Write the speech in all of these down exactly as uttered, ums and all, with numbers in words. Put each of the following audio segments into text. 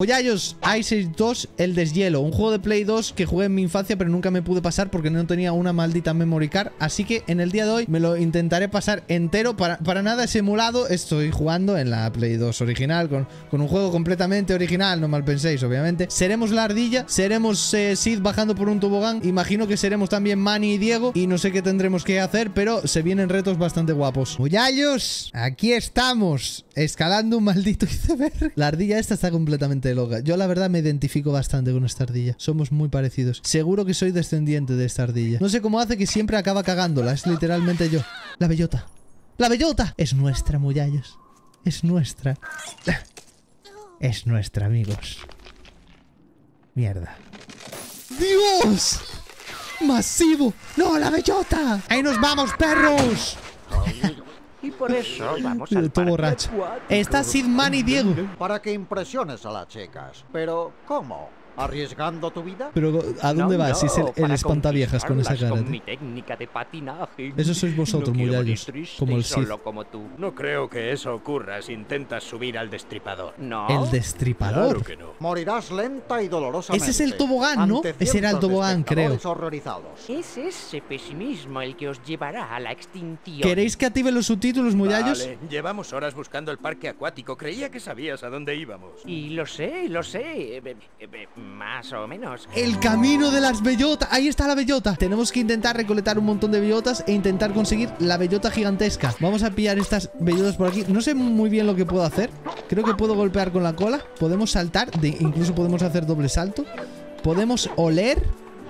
Muyallos, Ice Age dos, el deshielo. Un juego de Play dos que jugué en mi infancia, pero nunca me pude pasar porque no tenía una maldita memory card. Así que en el día de hoy me lo intentaré pasar entero. Para, para nada es emulado. Estoy jugando en la Play dos original, con, con un juego completamente original. No mal penséis, obviamente. Seremos la ardilla, seremos eh, Sid bajando por un tobogán. Imagino que seremos también Manny y Diego. Y no sé qué tendremos que hacer, pero se vienen retos bastante guapos. Muyallos, aquí estamos, escalando un maldito iceberg. La ardilla esta está completamente loca. Yo la verdad me identifico bastante con esta ardilla. Somos muy parecidos. Seguro que soy descendiente de esta ardilla. No sé cómo hace que siempre acaba cagándola. Es literalmente yo. La bellota. ¡La bellota! Es nuestra, Muyallos. Es nuestra. Es nuestra, amigos. Mierda. ¡Dios! ¡Masivo! ¡No, la bellota! ¡Ahí nos vamos, perros! Y por eso vamos Todo al parque borracho. acuático. Está Sid, Man y Diego. Para que impresiones a las chicas. Pero, ¿cómo? ¿Arriesgando tu vida? Pero, ¿a dónde No, vas? Si es el, no, el para espantaviejas con esa conquistarlas cara, con mi tío. técnica de patinaje. Eso sois vosotros, no quiero Muyallos. morir triste Como el y Sid. solo como tú. No creo que eso ocurra si intentas subir al destripador. No. El destripador. Claro que no. Morirás lenta y dolorosamente. Ese es el tobogán, ¿no? ante Ese era el cientos de tobogán, creo. espectadores horrorizados. Es ese pesimismo el que os llevará a la extinción. ¿Queréis que active los subtítulos, Muyallos? Vale, llevamos horas buscando el parque acuático. Creía que sabías a dónde íbamos. Y lo sé, lo sé. eh, eh, eh, Más o menos. El camino de las bellotas. Ahí está la bellota. Tenemos que intentar recolectar un montón de bellotas e intentar conseguir la bellota gigantesca. Vamos a pillar estas bellotas por aquí. No sé muy bien lo que puedo hacer. Creo que puedo golpear con la cola. Podemos saltar. De, incluso podemos hacer doble salto. Podemos oler.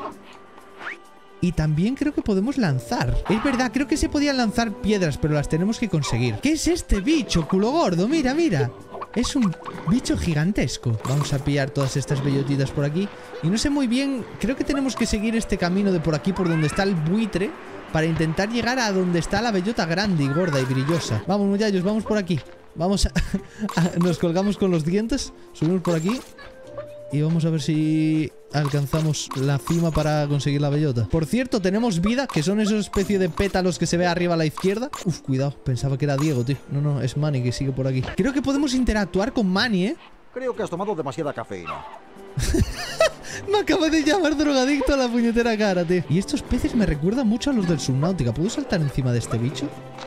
Y también creo que podemos lanzar. Es verdad, creo que se podían lanzar piedras, pero las tenemos que conseguir. ¿Qué es este bicho, culo gordo? Mira, mira. Es un bicho gigantesco. Vamos a pillar todas estas bellotitas por aquí. Y no sé muy bien, creo que tenemos que seguir este camino de por aquí, por donde está el buitre, para intentar llegar a donde está la bellota grande y gorda y brillosa. Vamos, Muyallos, vamos por aquí. Vamos a, a... Nos colgamos con los dientes. Subimos por aquí. Y vamos a ver si alcanzamos la cima para conseguir la bellota. Por cierto, tenemos vida, que son esos especie de pétalos que se ve arriba a la izquierda. Uf, cuidado, pensaba que era Diego, tío. No, no, es Manny que sigue por aquí. Creo que podemos interactuar con Manny, ¿eh? Creo que has tomado demasiada cafeína. Me acaba de llamar drogadicto a la puñetera cara, tío. Y estos peces me recuerdan mucho a los del Subnautica. ¿Puedo saltar encima de este bicho?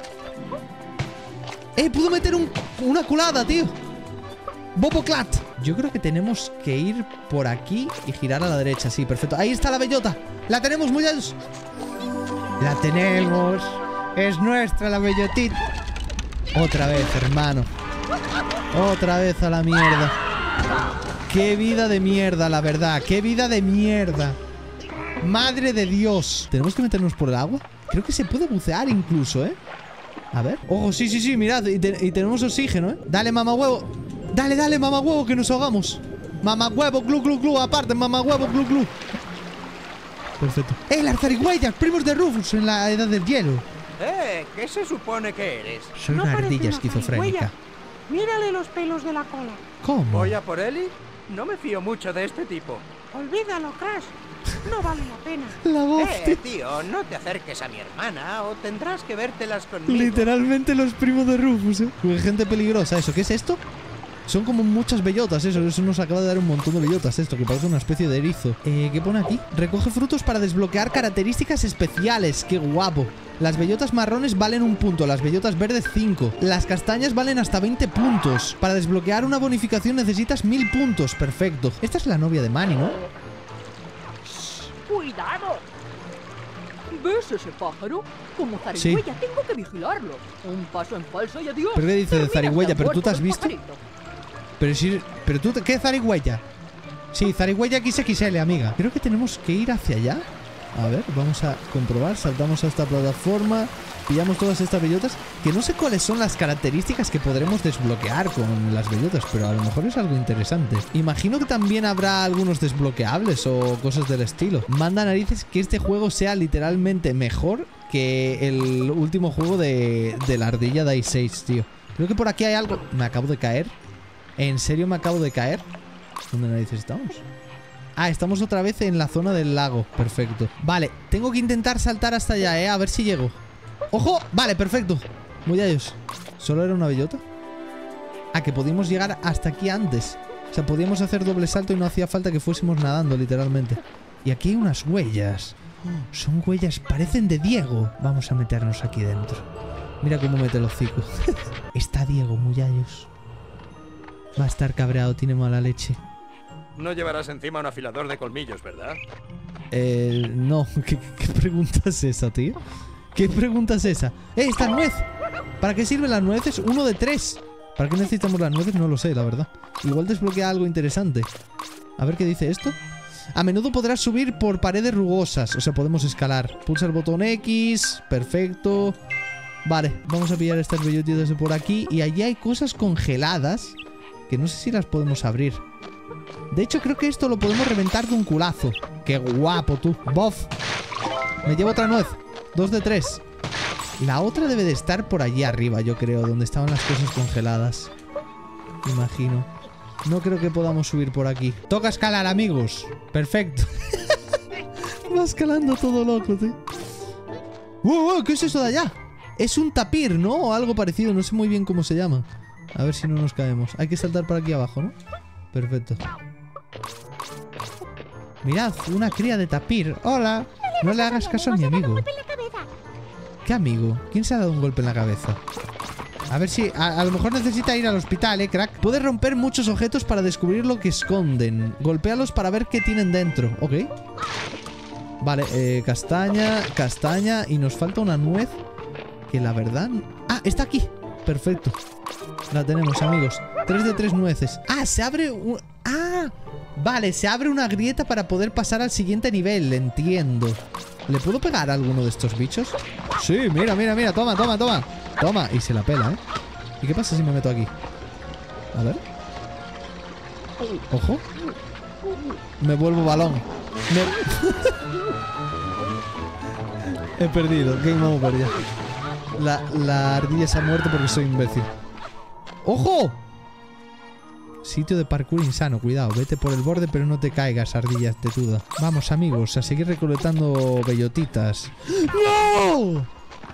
¡Eh! ¡Puedo meter un, una culada, tío! ¡Boboclat! Yo creo que tenemos que ir por aquí y girar a la derecha. Sí, perfecto. Ahí está la bellota. ¡La tenemos, Muyallos! ¡La tenemos! ¡Es nuestra la bellotita! Otra vez, hermano. Otra vez a la mierda. ¡Qué vida de mierda, la verdad! ¡Qué vida de mierda! ¡Madre de Dios! ¿Tenemos que meternos por el agua? Creo que se puede bucear incluso, ¿eh? A ver. ¡Ojo! Sí, sí, sí, mirad. Y, te y tenemos oxígeno, ¿eh? ¡Dale, mamá huevo! ¡Dale, dale, mamá huevo, que nos ahogamos! ¡Mamá huevo, glu, glu, glu! ¡Aparte, mamá huevo, glu, glu! Perfecto. ¡Eh, las zarigüeyas! ¡Primos de Rufus en la edad del hielo! ¡Eh! ¿Qué se supone que eres? Soy No una parece ardilla una esquizofrénica. zarigüeya. Mírale los pelos de la cola. ¿Cómo? ¿Voy a por Eli? No me fío mucho de este tipo. Olvídalo, Crash. No vale la pena. La voz, Eh, tío. tío, no te acerques a mi hermana o tendrás que vértelas conmigo. Literalmente los primos de Rufus, ¿eh? Uy, gente peligrosa, eso. ¿Qué es esto? Son como muchas bellotas, eso. Eso nos acaba de dar un montón de bellotas, esto, que parece una especie de erizo. Eh, ¿qué pone aquí? Recoge frutos para desbloquear características especiales. ¡Qué guapo! Las bellotas marrones valen un punto, las bellotas verdes cinco. Las castañas valen hasta veinte puntos. Para desbloquear una bonificación necesitas mil puntos. Perfecto. Esta es la novia de Manny, ¿no? ¡Cuidado! ¿Ves ese pájaro? Como zarigüeya tengo que vigilarlo. Un paso en falso y adiós. ¿Pero qué dice de Terminas zarigüeya? ¿Pero tú te has muerto, visto? pajarito. Pero si... ¿Pero tú... ¿Qué zarigüeya? Sí, zarigüeya X X L, amiga. Creo que tenemos que ir hacia allá. A ver, vamos a comprobar. Saltamos a esta plataforma. Pillamos todas estas bellotas. Que no sé cuáles son las características que podremos desbloquear con las bellotas, pero a lo mejor es algo interesante. Imagino que también habrá algunos desbloqueables o cosas del estilo. Manda narices que este juego sea literalmente mejor que el último juego de, de la ardilla de Ice Age, tío. Creo que por aquí hay algo. Me acabo de caer. ¿En serio me acabo de caer? ¿Dónde narices estamos? Ah, estamos otra vez en la zona del lago. Perfecto. Vale, tengo que intentar saltar hasta allá, ¿eh? A ver si llego. ¡Ojo! Vale, perfecto. Muyallos. ¿Solo era una bellota? Ah, que pudimos llegar hasta aquí antes. sea, podíamos hacer doble salto y no hacía falta que fuésemos nadando, literalmente. Y aquí hay unas huellas. Son huellas, parecen de Diego. Vamos a meternos aquí dentro. Mira cómo mete el hocico. Está Diego, muyallos. Va a estar cabreado, tiene mala leche. No llevarás encima un afilador de colmillos, ¿verdad? Eh, no. ¿Qué, qué pregunta es esa, tío? ¿Qué pregunta es esa? ¡Eh, esta nuez! ¿Para qué sirven las nueces? Uno de tres. ¿Para qué necesitamos las nueces? No lo sé, la verdad. Igual desbloquea algo interesante. A ver qué dice esto. A menudo podrás subir por paredes rugosas. O sea, podemos escalar. Pulsa el botón X. Perfecto. Vale, vamos a pillar estas bellotitas de por aquí. Y allí hay cosas congeladas que no sé si las podemos abrir. De hecho, creo que esto lo podemos reventar de un culazo. ¡Qué guapo, tú! ¡Bof! Me llevo otra nuez. Dos de tres. La otra debe de estar por allí arriba, yo creo, donde estaban las cosas congeladas. Imagino. No creo que podamos subir por aquí. Toca escalar, amigos. Perfecto. Va escalando todo loco, tío. ¡Wow, wow! ¿Qué es eso de allá? Es un tapir, ¿no? O algo parecido. No sé muy bien cómo se llama. A ver si no nos caemos. Hay que saltar por aquí abajo, ¿no? Perfecto. Mirad, una cría de tapir. ¡Hola! No le hagas caso a mi amigo. ¿Qué amigo? ¿Quién se ha dado un golpe en la cabeza? A ver si... A, a lo mejor necesita ir al hospital, ¿eh, crack? Puedes romper muchos objetos para descubrir lo que esconden. Golpéalos para ver qué tienen dentro. Ok. Vale, eh, castaña, castaña. Y nos falta una nuez. Que la verdad... ¡Ah! Está aquí. Perfecto. La tenemos, amigos. Tres de tres nueces. ¡Ah! Se abre un... ¡Ah! Vale, se abre una grieta para poder pasar al siguiente nivel. Entiendo. ¿Le puedo pegar a alguno de estos bichos? Sí, mira, mira, mira. Toma, toma, toma. Toma. Y se la pela, ¿eh? ¿Y qué pasa si me meto aquí? A ver. Ojo. Me vuelvo balón. Me... He perdido. Game over ya. La, la ardilla se ha muerto porque soy imbécil. ¡Ojo! Sitio de parkour insano, cuidado, vete por el borde pero no te caigas, ardilla tetuda. Vamos, amigos, a seguir recolectando bellotitas. ¡No!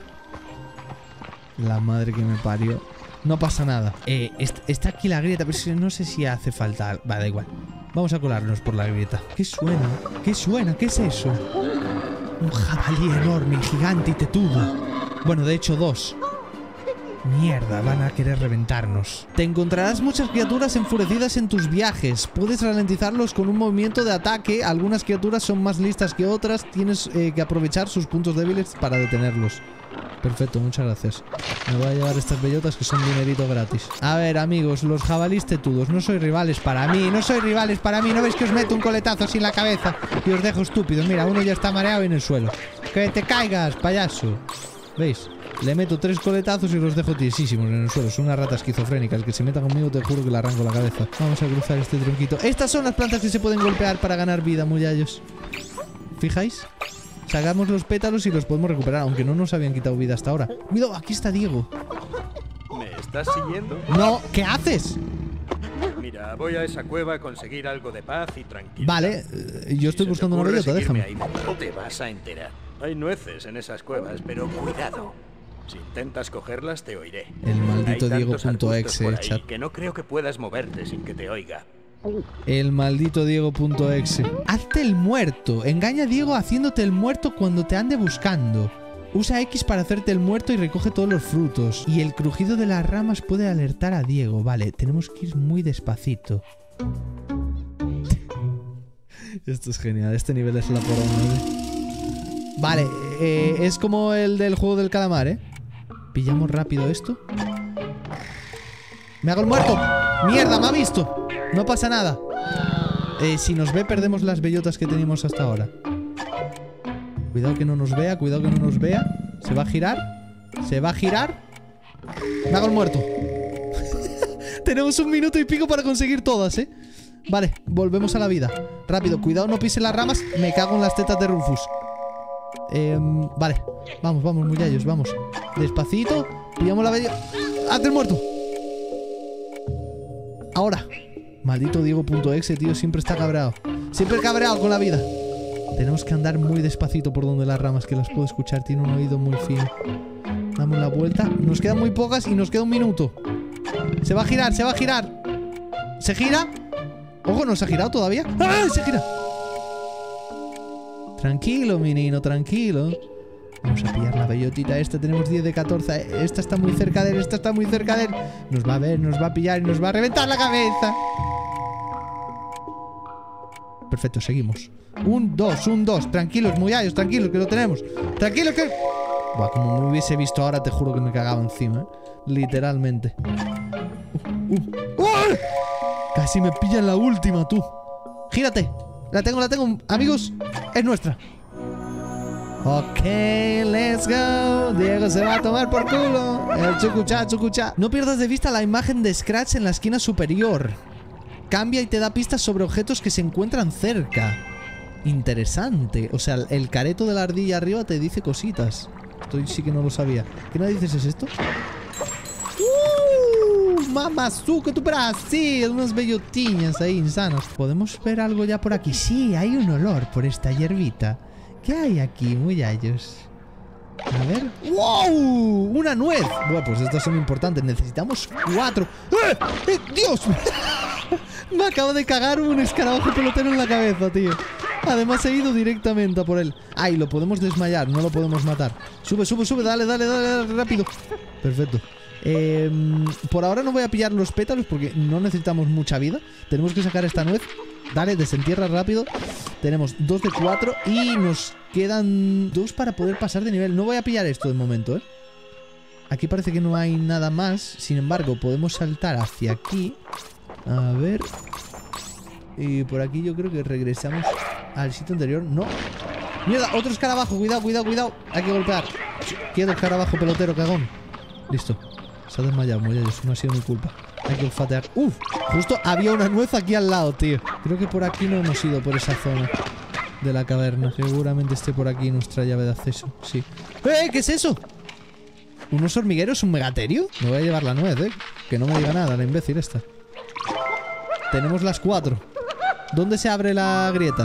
La madre que me parió. No pasa nada. Eh, est está aquí la grieta, pero no sé si hace falta... Va, da igual. Vamos a colarnos por la grieta. ¿Qué suena? ¿Qué suena? ¿Qué es eso? Un jabalí enorme, gigante y tetudo. Bueno, de hecho, dos. Mierda, van a querer reventarnos. Te encontrarás muchas criaturas enfurecidas en tus viajes. Puedes ralentizarlos con un movimiento de ataque. Algunas criaturas son más listas que otras. Tienes eh, que aprovechar sus puntos débiles para detenerlos. Perfecto, muchas gracias. Me voy a llevar estas bellotas que son dinerito gratis. A ver, amigos, los jabalís tetudos. No sois rivales para mí, no sois rivales para mí. ¿No veis que os meto un coletazo así en la cabeza y os dejo estúpidos? Mira, uno ya está mareado en el suelo. ¡Que te caigas, payaso! ¿Veis? Le meto tres coletazos y los dejo tiesísimos en el suelo. Son una rata esquizofrénica. El que se meta conmigo te juro que le arranco la cabeza. Vamos a cruzar este tronquito. Estas son las plantas que se pueden golpear para ganar vida, muyallos. ¿Fijáis? Sacamos los pétalos y los podemos recuperar, aunque no nos habían quitado vida hasta ahora. Cuidado, aquí está Diego. ¿Me estás siguiendo? No, ¿qué haces? Mira, voy a esa cueva a conseguir algo de paz y tranquilidad. Vale, eh, yo estoy buscando una bellota, déjame. Ahí, no te vas a enterar. Hay nueces en esas cuevas, pero cuidado. Si intentas cogerlas, te oiré. El maldito Diego punto exe, el chat. Que no creo que puedas moverte sin que te oiga. El maldito Diego punto exe. Hazte el muerto. Engaña a Diego haciéndote el muerto cuando te ande buscando. Usa X para hacerte el muerto y recoge todos los frutos. Y el crujido de las ramas puede alertar a Diego. Vale, tenemos que ir muy despacito. Esto es genial. Este nivel es la poronga, ¿eh? Vale, eh, es como el del juego del calamar, ¿eh? Pillamos rápido esto. ¡Me hago el muerto! ¡Mierda, me ha visto! No pasa nada. Eh, si nos ve, perdemos las bellotas que teníamos hasta ahora. Cuidado que no nos vea, cuidado que no nos vea. ¿Se va a girar? ¿Se va a girar? ¡Me hago el muerto! Tenemos un minuto y pico para conseguir todas, ¿eh? Vale, volvemos a la vida. Rápido, cuidado, no pise las ramas. Me cago en las tetas de Rufus. Eh, vale, vamos, vamos, muyallos, vamos. Despacito, pillamos la bellota. ¡Hazte el muerto! Ahora. Maldito Diego punto exe, tío, siempre está cabreado. Siempre cabreado con la vida. Tenemos que andar muy despacito por donde las ramas, que las puedo escuchar. Tiene un oído muy fino. Damos la vuelta. Nos quedan muy pocas y nos queda un minuto. Se va a girar, se va a girar. ¿Se gira? Ojo, ¿no se ha girado todavía? ¡Ah! Se gira. Tranquilo, menino, tranquilo. Vamos a pillar la bellotita esta. Tenemos diez de catorce. Esta está muy cerca de él. Esta está muy cerca de él. Nos va a ver, nos va a pillar y nos va a reventar la cabeza. Perfecto, seguimos. Un, dos, un, dos. Tranquilos, muyallos, tranquilos, que lo tenemos. Tranquilos, que... Buah, como me hubiese visto ahora, te juro que me cagaba encima, ¿eh? Literalmente. Uh, uh. ¡Oh! Casi me pillan la última, tú. Gírate. La tengo, la tengo. Amigos, es nuestra. Ok, let's go. Diego se va a tomar por culo. El chucuchá, chucuchá. No pierdas de vista la imagen de Scratch en la esquina superior. Cambia y te da pistas sobre objetos que se encuentran cerca. Interesante. O sea, el careto de la ardilla arriba te dice cositas. Esto sí que no lo sabía. ¿Qué narices es esto? ¡Uh! ¡Mamazuco, tu Brasil! Unas bellotiñas ahí insanas. ¿Podemos ver algo ya por aquí? Sí, hay un olor por esta hierbita. ¿Qué hay aquí, muyallos? A ver. ¡Wow! ¡Una nuez! Bueno, pues estas son importantes. Necesitamos cuatro. ¡Eh! ¡Eh! ¡Dios! Me acabo de cagar un escarabajo pelotero en la cabeza, tío. Además he ido directamente a por él. Ay, lo podemos desmayar, no lo podemos matar. Sube, sube, sube, dale, dale, dale, dale, rápido. Perfecto. eh, Por ahora no voy a pillar los pétalos porque no necesitamos mucha vida. Tenemos que sacar esta nuez. Dale, desentierra rápido. Tenemos dos de cuatro y nos quedan dos para poder pasar de nivel. No voy a pillar esto de momento, eh. Aquí parece que no hay nada más. Sin embargo, podemos saltar hacia aquí. A ver. Y por aquí yo creo que regresamos al sitio anterior. No. ¡Mierda! Otro escarabajo. Cuidado, cuidado, cuidado. Hay que golpear. Quieto, escarabajo pelotero, cagón. Listo. Se ha desmayado, muchachos. No ha sido mi culpa. Hay que olfatear. ¡Uf! Justo había una nuez aquí al lado, tío. Creo que por aquí no hemos ido, por esa zona de la caverna. Seguramente esté por aquí nuestra llave de acceso. Sí. ¡Eh! ¿Qué es eso? ¿Unos hormigueros? ¿Un megaterio? Me voy a llevar la nuez, ¿eh? Que no me diga nada, la imbécil esta. Tenemos las cuatro. ¿Dónde se abre la grieta?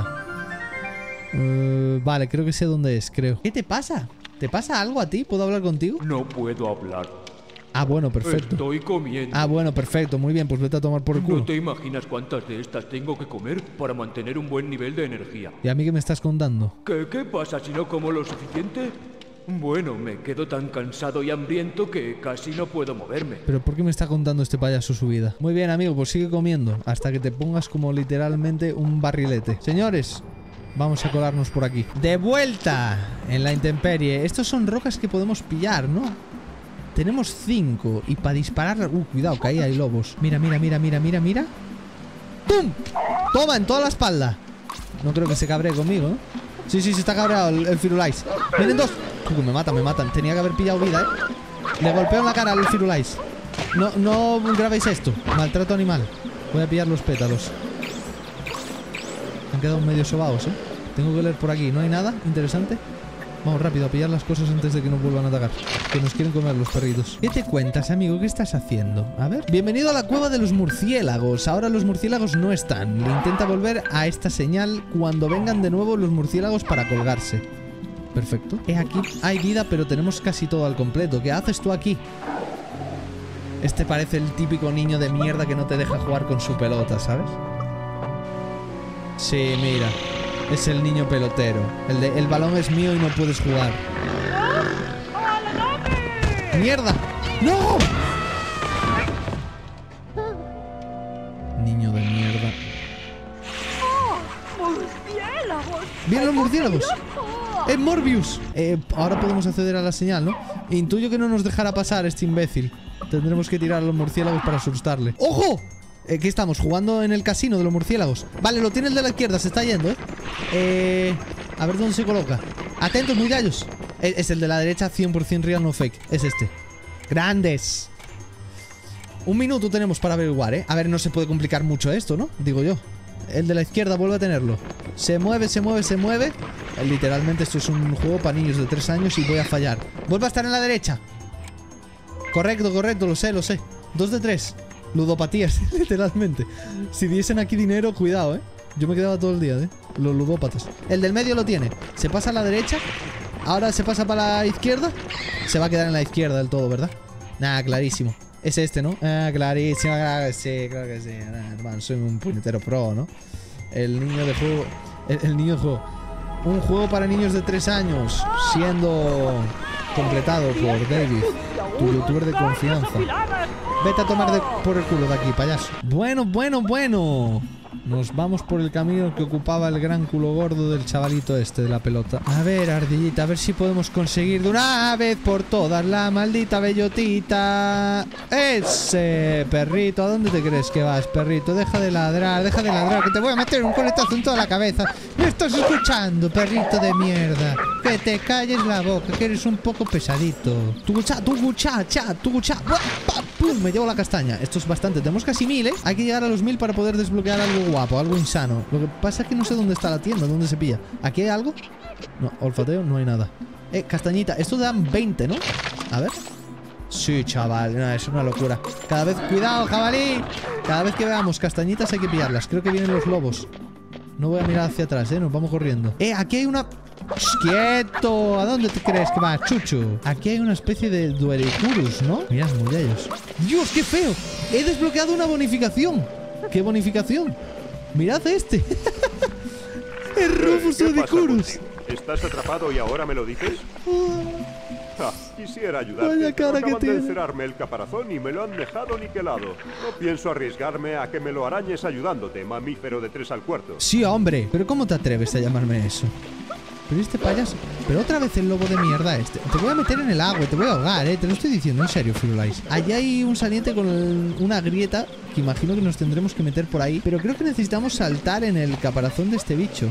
Uh, vale, creo que sé dónde es, creo. ¿Qué te pasa? ¿Te pasa algo a ti? ¿Puedo hablar contigo? No puedo hablar. Ah, bueno, perfecto. Estoy comiendo. Ah, bueno, perfecto. Muy bien, pues vete a tomar por el culo. No te imaginas cuántas de estas tengo que comer para mantener un buen nivel de energía. ¿Y a mí qué me estás contando? ¿Qué, qué pasa si no como lo suficiente? Bueno, me quedo tan cansado y hambriento que casi no puedo moverme. ¿Pero por qué me está contando este payaso su vida? Muy bien, amigo, pues sigue comiendo hasta que te pongas como literalmente un barrilete. Señores, vamos a colarnos por aquí. ¡De vuelta! En la intemperie. Estos son rocas que podemos pillar, ¿no? Tenemos cinco. Y para disparar... Uh, cuidado, que ahí hay lobos. Mira, mira, mira, mira, mira, mira. ¡Pum! Toma, en toda la espalda. No creo que se cabree conmigo, ¿no? Sí, sí, se está cabreado el, el Firulais. Vienen dos. Uh, me matan, me matan. Tenía que haber pillado vida, ¿eh? Le golpeo en la cara al Firulais. No, no grabéis esto. Maltrato animal. Voy a pillar los pétalos. Han quedado medio sobaos, ¿eh? Tengo que leer por aquí. ¿No hay nada interesante? Vamos rápido a pillar las cosas antes de que nos vuelvan a atacar. Que nos quieren comer los perritos. ¿Qué te cuentas, amigo? ¿Qué estás haciendo? A ver. Bienvenido a la cueva de los murciélagos. Ahora los murciélagos no están. Le intenta volver a esta señal cuando vengan de nuevo los murciélagos para colgarse. Perfecto. Eh, aquí hay vida, pero tenemos casi todo al completo. ¿Qué haces tú aquí? Este parece el típico niño de mierda que no te deja jugar con su pelota, ¿sabes? Sí, mira. Es el niño pelotero. El de el balón es mío y no puedes jugar. ¡Mierda! ¡No! Niño de mierda. ¡Murciélagos! ¡Vienen los murciélagos! ¡Es Morbius! Eh, ahora podemos acceder a la señal, ¿no? Intuyo que no nos dejará pasar este imbécil. Tendremos que tirar a los murciélagos para asustarle. ¡Ojo! Eh, ¿Qué estamos? ¿Jugando en el casino de los murciélagos? Vale, lo tiene el de la izquierda, se está yendo, ¿eh? Eh... A ver dónde se coloca. Atentos, muyallos. Es, es el de la derecha, cien por cien real, no fake. Es este. ¡Grandes! Un minuto tenemos para averiguar, ¿eh? A ver, no se puede complicar mucho esto, ¿no? Digo yo. El de la izquierda vuelve a tenerlo. Se mueve, se mueve, se mueve. Eh, literalmente esto es un juego para niños de tres años y voy a fallar. Vuelve a estar en la derecha. Correcto, correcto, lo sé, lo sé. Dos de tres. Ludopatías, literalmente. Si diesen aquí dinero, cuidado, ¿eh? Yo me quedaba todo el día, ¿eh? Los ludópatas. El del medio lo tiene. Se pasa a la derecha. Ahora se pasa para la izquierda. Se va a quedar en la izquierda del todo, ¿verdad? Nada, clarísimo. Es este, ¿no? Ah, clarísimo, claro que sí, claro que sí. Ah, hermano, soy un puñetero pro, ¿no? El niño de juego... El, el niño de juego... Un juego para niños de tres años, siendo completado por David, tu youtuber de confianza. Vete a tomar de, por el culo de aquí, payaso. Bueno, bueno, bueno. Nos vamos por el camino que ocupaba el gran culo gordo del chavalito este de la pelota. A ver, ardillita, a ver si podemos conseguir de una vez por todas la maldita bellotita. Ese perrito, ¿a dónde te crees que vas, perrito? Deja de ladrar, deja de ladrar, que te voy a meter un coletazo en toda la cabeza. ¿Me estás escuchando, perrito de mierda? Que te calles la boca, que eres un poco pesadito. Tu gucha, tu gucha, cha, tu gucha. ¡Pum! Me llevo la castaña. Esto es bastante. Tenemos casi mil, ¿eh? Hay que llegar a los mil para poder desbloquear algo guapo, algo insano. Lo que pasa es que no sé dónde está la tienda, dónde se pilla. ¿Aquí hay algo? No, olfateo, no hay nada. Eh, castañita. Esto dan veinte, ¿no? A ver. Sí, chaval. No, es una locura. Cada vez... ¡Cuidado, jabalí! Cada vez que veamos castañitas hay que pillarlas. Creo que vienen los lobos. No voy a mirar hacia atrás, ¿eh? Nos vamos corriendo. Eh, aquí hay una... ¡Quieto! ¿A dónde te crees que va, chuchu? Aquí hay una especie de Duericurus, ¿no? Mirad, muyallos. ¡Dios, qué feo! He desbloqueado una bonificación. ¿Qué bonificación? Mirad este. El Rufus Duericurus. ¿Estás atrapado y ahora me lo dices? Ah, quisiera ayudarte. Vaya cara Acaban que de tiene. encerrarme el caparazón y me lo han dejado niquelado. No pienso arriesgarme a que me lo arañes ayudándote, mamífero de tres al cuarto. Sí, hombre. Pero ¿cómo te atreves a llamarme eso? Pero este payaso... Pero otra vez el lobo de mierda este. Te voy a meter en el agua, te voy a ahogar, eh. Te lo estoy diciendo en serio, Firulais. Allí hay un saliente con el- una grieta que imagino que nos tendremos que meter por ahí. Pero creo que necesitamos saltar en el caparazón de este bicho.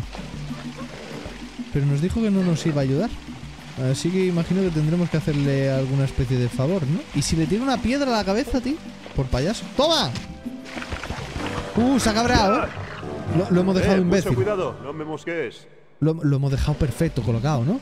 Pero nos dijo que no nos iba a ayudar. Así que imagino que tendremos que hacerle alguna especie de favor, ¿no? ¿Y si le tiro una piedra a la cabeza, tío? Por payaso. ¡Toma! ¡Uh, se ha cabreado! ¿eh? Lo, lo hemos dejado Eh, imbécil. mucho cuidado, no me mosquees. Lo, lo hemos dejado perfecto colocado, ¿no?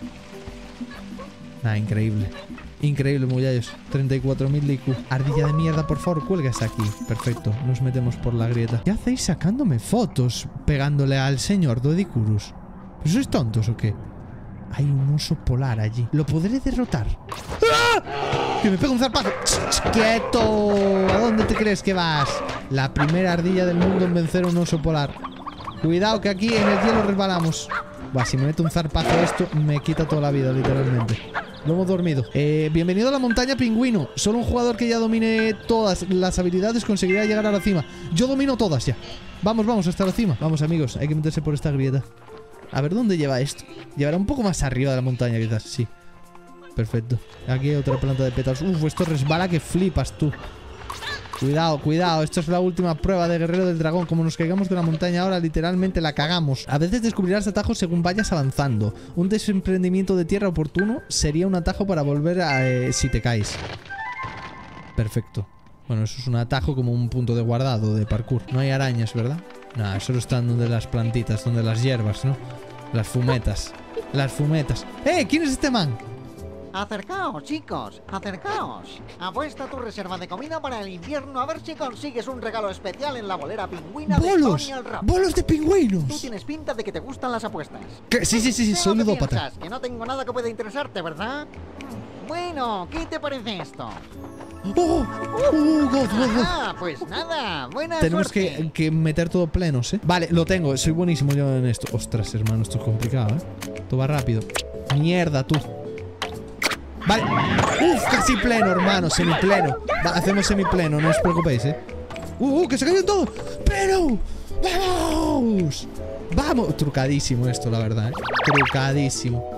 Nah, increíble. Increíble, muyallos. treinta y cuatro mil de I Q. Ardilla de mierda, por favor, cuelgas aquí. Perfecto, nos metemos por la grieta. ¿Qué hacéis sacándome fotos pegándole al señor Doedicurus? ¿Pero sois tontos o qué? Hay un oso polar allí. ¿Lo podré derrotar? ¡Ah! ¡Que me pega un zarpazo! ¡Ch, ch, quieto! ¿A dónde te crees que vas? La primera ardilla del mundo en vencer a un oso polar. Cuidado que aquí en el hielo resbalamos. Buah, si me meto un zarpazo esto, me quita toda la vida, literalmente. Lo hemos dormido. Eh, bienvenido a la montaña pingüino. Solo un jugador que ya domine todas las habilidades conseguirá llegar a la cima. Yo domino todas ya. Vamos, vamos, hasta la cima. Vamos, amigos, hay que meterse por esta grieta. A ver dónde lleva esto. Llevará un poco más arriba de la montaña, quizás, sí. Perfecto. Aquí hay otra planta de pétalos. Uf, esto resbala que flipas tú. Cuidado, cuidado, esto es la última prueba de Guerrero del Dragón. Como nos caigamos de la montaña ahora, literalmente la cagamos. A veces descubrirás atajos según vayas avanzando. Un desprendimiento de tierra oportuno sería un atajo para volver a... Eh, si te caes. Perfecto. Bueno, eso es un atajo como un punto de guardado de parkour. No hay arañas, ¿verdad? Nah, solo están donde las plantitas, donde las hierbas, ¿no? Las fumetas. Las fumetas. ¡Eh! ¿Quién es este man? Acercaos, chicos, acercaos. Apuesta tu reserva de comida para el invierno a ver si consigues un regalo especial en la bolera pingüina de ¡Bolos! Tony el Rap. ¡Bolos de Tú pingüinos! tienes pinta de que te gustan las apuestas. ¿Qué? Sí, sí, sí, sí, Pero soy ¿qué ludópata. piensas? Que no tengo nada que pueda interesarte, ¿verdad? Bueno, ¿qué te parece esto? ¡Oh! ¡Oh, God, God, God! Ah, pues nada, buena Tenemos suerte. que, que meter todo plenos, ¿eh? Vale, lo tengo, soy buenísimo yo en esto. Ostras, hermano, esto es complicado, ¿eh? Todo va rápido. Mierda, tú. Vale. Uf, casi pleno, hermano, semipleno. Va, hacemos semipleno, no os preocupéis, ¿eh? Uh, uh, que se cayó todo. ¡Pleno! ¡Vamos! ¡Vamos! Trucadísimo esto, la verdad, ¿eh? Trucadísimo.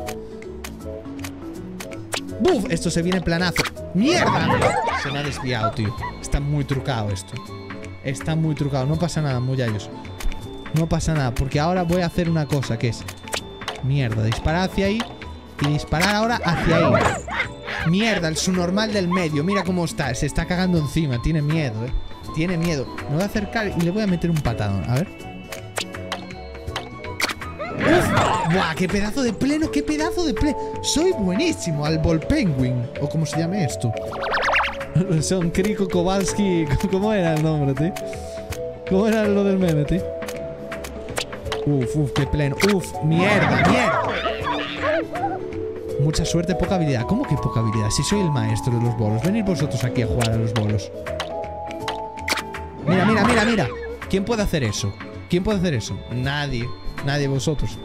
¡Buf! Esto se viene planazo. ¡Mierda! Se me ha desviado, tío. Está muy trucado esto. Está muy trucado. No pasa nada, muyallos. No pasa nada, porque ahora voy a hacer una cosa, que es... Mierda, disparar hacia ahí. Y disparar ahora hacia ahí. Mierda, el subnormal del medio. Mira cómo está, se está cagando encima. Tiene miedo, eh. Tiene miedo. Me voy a acercar y le voy a meter un patadón. A ver. ¡Uf! ¡Buah! ¡Qué pedazo de pleno! ¡Qué pedazo de pleno! Soy buenísimo al ball penguin. O como se llame esto. Son Kriko Kowalski. ¿Cómo era el nombre, tío? ¿Cómo era lo del meme, tío? Uf, uf, qué pleno. Uf, mierda, mierda. Mucha suerte, poca habilidad. ¿Cómo que poca habilidad? Si soy el maestro de los bolos. Venid vosotros aquí a jugar a los bolos. Mira, mira, mira, mira. ¿Quién puede hacer eso? ¿Quién puede hacer eso? Nadie. Nadie de vosotros.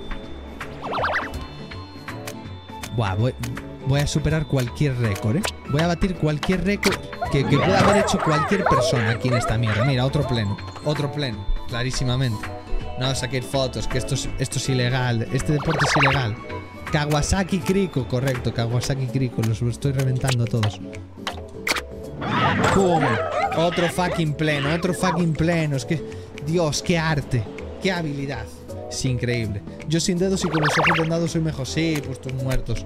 Buah, voy, voy a superar cualquier récord, ¿eh? Voy a batir cualquier récord que, que pueda haber hecho cualquier persona aquí en esta mierda. Mira, otro pleno. Otro pleno, clarísimamente. No saquéis fotos, que esto es, esto es ilegal. Este deporte es ilegal. Kawasaki Kriko, correcto, Kawasaki Kriko. Los estoy reventando a todos. ¡Pum! Otro fucking pleno, otro fucking pleno. Es que, Dios, qué arte, qué habilidad. Es increíble. Yo sin dedos y con los ojos vendados soy mejor. Sí, pues tus muertos.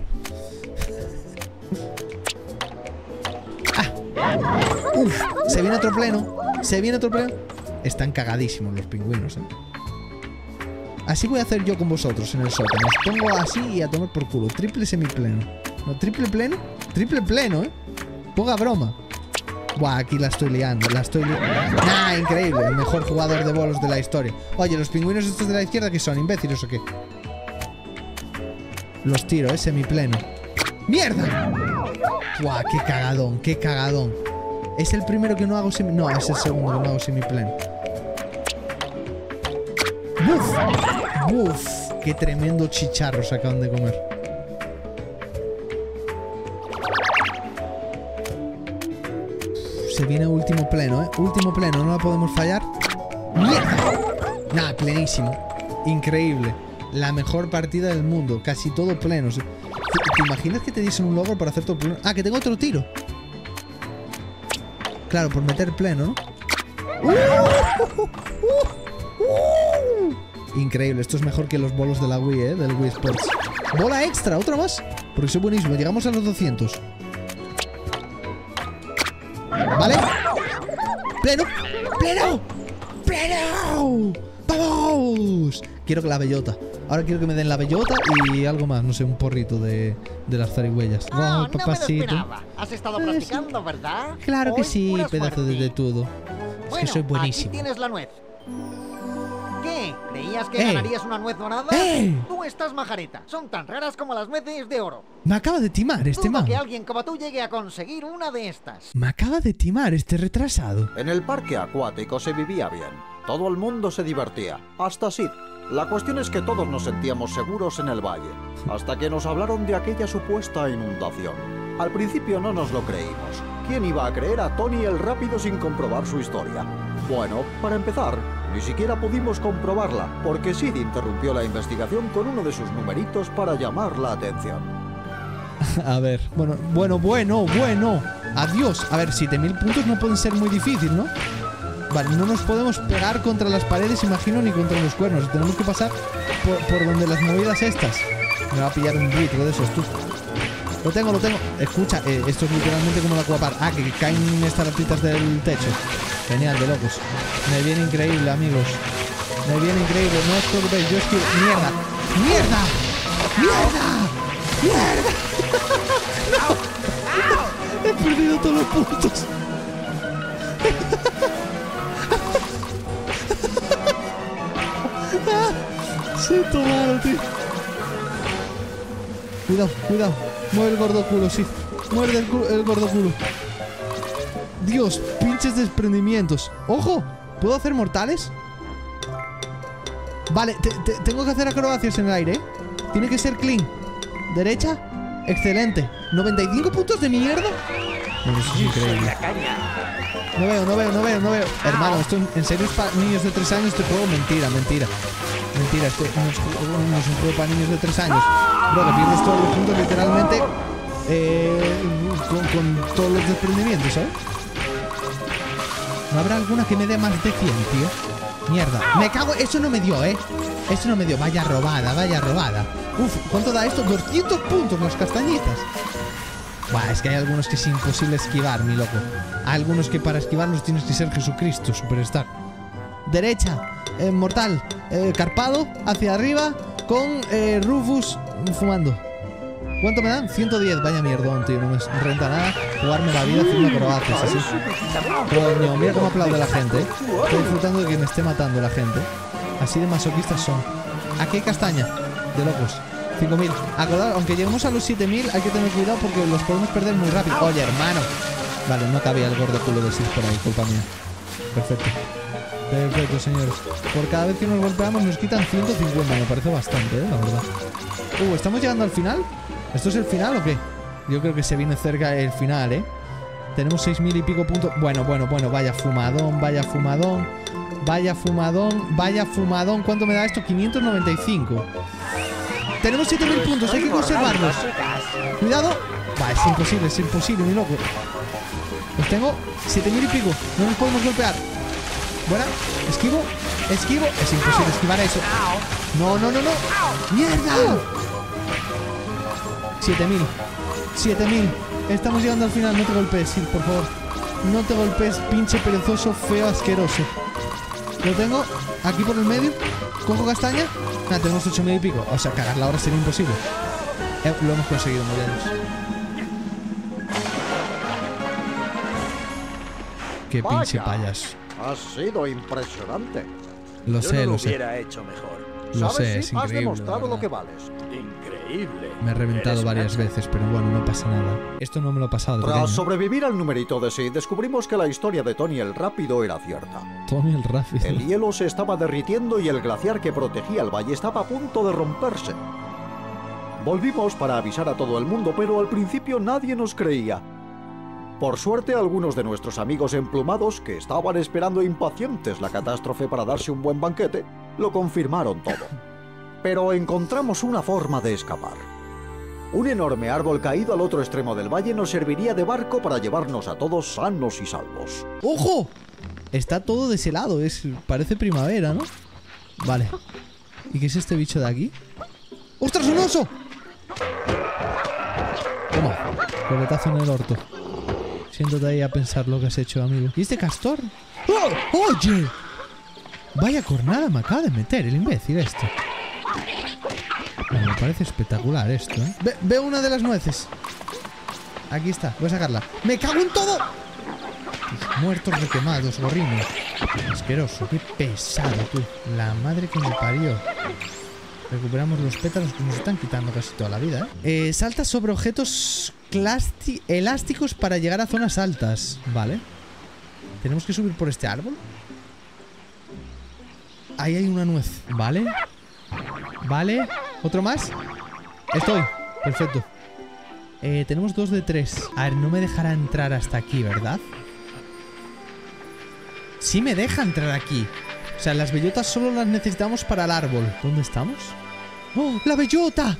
¡Ah! ¡Uf! Se viene otro pleno. Se viene otro pleno. Están cagadísimos los pingüinos, ¿eh? Así voy a hacer yo con vosotros en el sótano. Os pongo así y a tomar por culo. Triple semipleno. ¿No? ¿Triple pleno? Triple pleno, ¿eh? Poca broma. Buah, aquí la estoy liando. La estoy liando. Nah, increíble. El mejor jugador de bolos de la historia. Oye, ¿los pingüinos estos de la izquierda qué son? ¿Imbéciles o qué? Los tiro, ¿eh? Semipleno. ¡Mierda! Buah, qué cagadón, qué cagadón. ¿Es el primero que no hago semi... No, es el segundo que no hago semipleno. ¡Buf! ¡Buf! ¡Qué tremendo chicharro se acaban de comer! Se viene último pleno, ¿eh? Último pleno, no la podemos fallar. ¡Mierda! Nah, plenísimo. Increíble. La mejor partida del mundo. Casi todo pleno. ¿Te, te imaginas que te diesen un logro para hacer todo pleno? Ah, que tengo otro tiro. Claro, por meter pleno, ¿no? ¡Uh! ¡Uh! ¡Uh! Increíble, esto es mejor que los bolos de la Wii, ¿eh? Del Wii Sports. ¡Bola extra! ¿Otra más? Porque soy buenísimo. Llegamos a los doscientos. ¿Vale? ¡Pleno! ¡Pleno! ¡Pleno! ¡Vamos! Quiero que la bellota. Ahora quiero que me den la bellota y algo más. No sé, un porrito de, de las zarigüeyas. Oh, ¡Oh, no papacito! me lo esperaba. Has estado practicando, ¿verdad? Claro que Hoy sí, pura pedazo de, suerte. de todo. Es Bueno, que soy buenísimo. aquí tienes la nuez. ¿Qué? ¿Creías que ¡Eh! ganarías una nuez dorada? ¡Eh! Tú estás majareta. Son tan raras como las nueces de oro. Me acaba de timar este Dudo man. que alguien como tú llegue a conseguir una de estas. Me acaba de timar este retrasado. En el parque acuático se vivía bien. Todo el mundo se divertía. Hasta Sid. La cuestión es que todos nos sentíamos seguros en el valle. Hasta que nos hablaron de aquella supuesta inundación. Al principio no nos lo creímos. ¿Quién iba a creer a Tony el Rápido sin comprobar su historia? Bueno, para empezar, ni siquiera pudimos comprobarla, porque Sid interrumpió la investigación con uno de sus numeritos para llamar la atención. A ver, bueno, bueno, bueno, bueno. Adiós. A ver, siete mil puntos no pueden ser muy difícil, ¿no? Vale, no nos podemos pegar contra las paredes, imagino, ni contra los cuernos. Tenemos que pasar por, por donde las movidas estas. Me va a pillar un buitre de esos, tú. Lo tengo, lo tengo. Escucha, eh, esto es literalmente como la Aquapar. Ah, que caen estas ratitas del techo. Genial, de locos. Me viene increíble, amigos. Me viene increíble. No os preocupéis, yo esquivo. ¡Mierda! ¡Mierda! ¡Mierda! ¡Mierda! He perdido todos los puntos. Se tomaron, tío. Cuidado, cuidado. Mueve el gordo culo, sí. Muerde el, culo, el gordo culo. Dios, pinches desprendimientos. ¡Ojo! ¿Puedo hacer mortales? Vale, te, te, tengo que hacer acrobacias en el aire, ¿eh? Tiene que ser clean. Derecha. Excelente. ¿noventa y cinco puntos de mierda? No, eso es increíble. No veo, no veo, no veo, no veo. Hermano, esto en serio es para niños de tres años. Este juego, mentira, mentira. Mentira, este no es, no es un juego para niños de tres años. Bro, que pierdes todos los puntos literalmente eh, con, con todos los desprendimientos, ¿sabes? ¿No habrá alguna que me dé más de cien, tío? Mierda. Me cago... Eso no me dio, ¿eh? Eso no me dio. Vaya robada, vaya robada. Uf, ¿cuánto da esto? doscientos puntos, las castañitas. Buah, es que hay algunos que es imposible esquivar, mi loco. Hay algunos que para esquivarlos tienes que ser Jesucristo, Superstar. Derecha, eh, mortal, eh, carpado, hacia arriba, con eh, Rufus fumando. ¿Cuánto me dan? ciento diez, vaya mierdón, tío. No me renta nada jugarme la vida haciendo acrobacias así. Coño, mira cómo aplaude la gente, ¿eh? Estoy disfrutando de que me esté matando la gente. Así de masoquistas son. Aquí hay castaña, de locos. cinco mil. Acordad, aunque lleguemos a los siete mil, hay que tener cuidado porque los podemos perder muy rápido. Oye, hermano. Vale, no cabía el gordo culo de Sid por ahí, culpa mía. Perfecto. Perfecto, señores. Por cada vez que nos golpeamos nos quitan ciento cincuenta. Me parece bastante, ¿eh? La verdad. Uh, ¿estamos llegando al final? ¿Esto es el final o qué? Yo creo que se viene cerca el final, ¿eh? Tenemos seis mil y pico puntos. Bueno, bueno, bueno. Vaya fumadón, vaya fumadón. Vaya fumadón, vaya fumadón. ¿Cuánto me da esto? quinientos noventa y cinco. Tenemos siete mil puntos, hay que conservarlos. Cuidado. Va, es imposible, es imposible, mi loco. Los tengo siete mil y pico. No nos podemos golpear. Buena, esquivo, esquivo. Es imposible esquivar eso. No, no, no, no. ¡Mierda! siete mil. siete mil. Estamos llegando al final. No te golpees, sí, por favor. No te golpees, pinche perezoso, feo, asqueroso. Lo tengo aquí por el medio. Cojo castaña. Nada, tenemos ocho mil y pico. O sea, cagarla ahora sería imposible. Eh, lo hemos conseguido, modelos. Qué Vaya, pinche payas. Ha sido impresionante. Lo Yo sé, no lo lo sé. hubiera hecho mejor. Lo ¿Sabes? sé, Sí, es has increíble. demostrado la lo que verdad. vales. Increíble. Me he reventado Eres un varias hacha. veces, pero bueno, no pasa nada. Esto no me lo he pasado de Tras pequeño. sobrevivir al numerito de Sid, descubrimos que la historia de Tony el Rápido era cierta. Tony el rápido. El hielo se estaba derritiendo y el glaciar que protegía el valle estaba a punto de romperse. Volvimos para avisar a todo el mundo, pero al principio nadie nos creía. Por suerte, algunos de nuestros amigos emplumados, que estaban esperando impacientes la catástrofe para darse un buen banquete, lo confirmaron todo. Pero encontramos una forma de escapar. Un enorme árbol caído al otro extremo del valle nos serviría de barco para llevarnos a todos sanos y salvos. ¡Ojo! Está todo de ese lado, es, parece primavera, ¿no? Vale. ¿Y qué es este bicho de aquí? ¡Ostras, un oso! Toma, coletazo en el orto. Siéntate ahí a pensar lo que has hecho, amigo. ¿Y este castor? ¡Oh! ¡Oye! Vaya cornada me acaba de meter el imbécil este. Bueno, me parece espectacular esto, ¿eh? Ve, veo una de las nueces. Aquí está, voy a sacarla. ¡Me cago en todo! Muertos requemados, gorrino. Asqueroso, qué pesado, tú. La madre que me parió. Recuperamos los pétalos que nos están quitando casi toda la vida, ¿eh? Eh, salta sobre objetos elásticos para llegar a zonas altas. Vale. ¿Tenemos que subir por este árbol? Ahí hay una nuez. Vale. Vale. ¿Otro más? Estoy. Perfecto. Eh, tenemos dos de tres. A ver, no me dejará entrar hasta aquí, ¿verdad? Sí me deja entrar aquí. O sea, las bellotas solo las necesitamos para el árbol. ¿Dónde estamos? ¡Oh! ¡La bellota!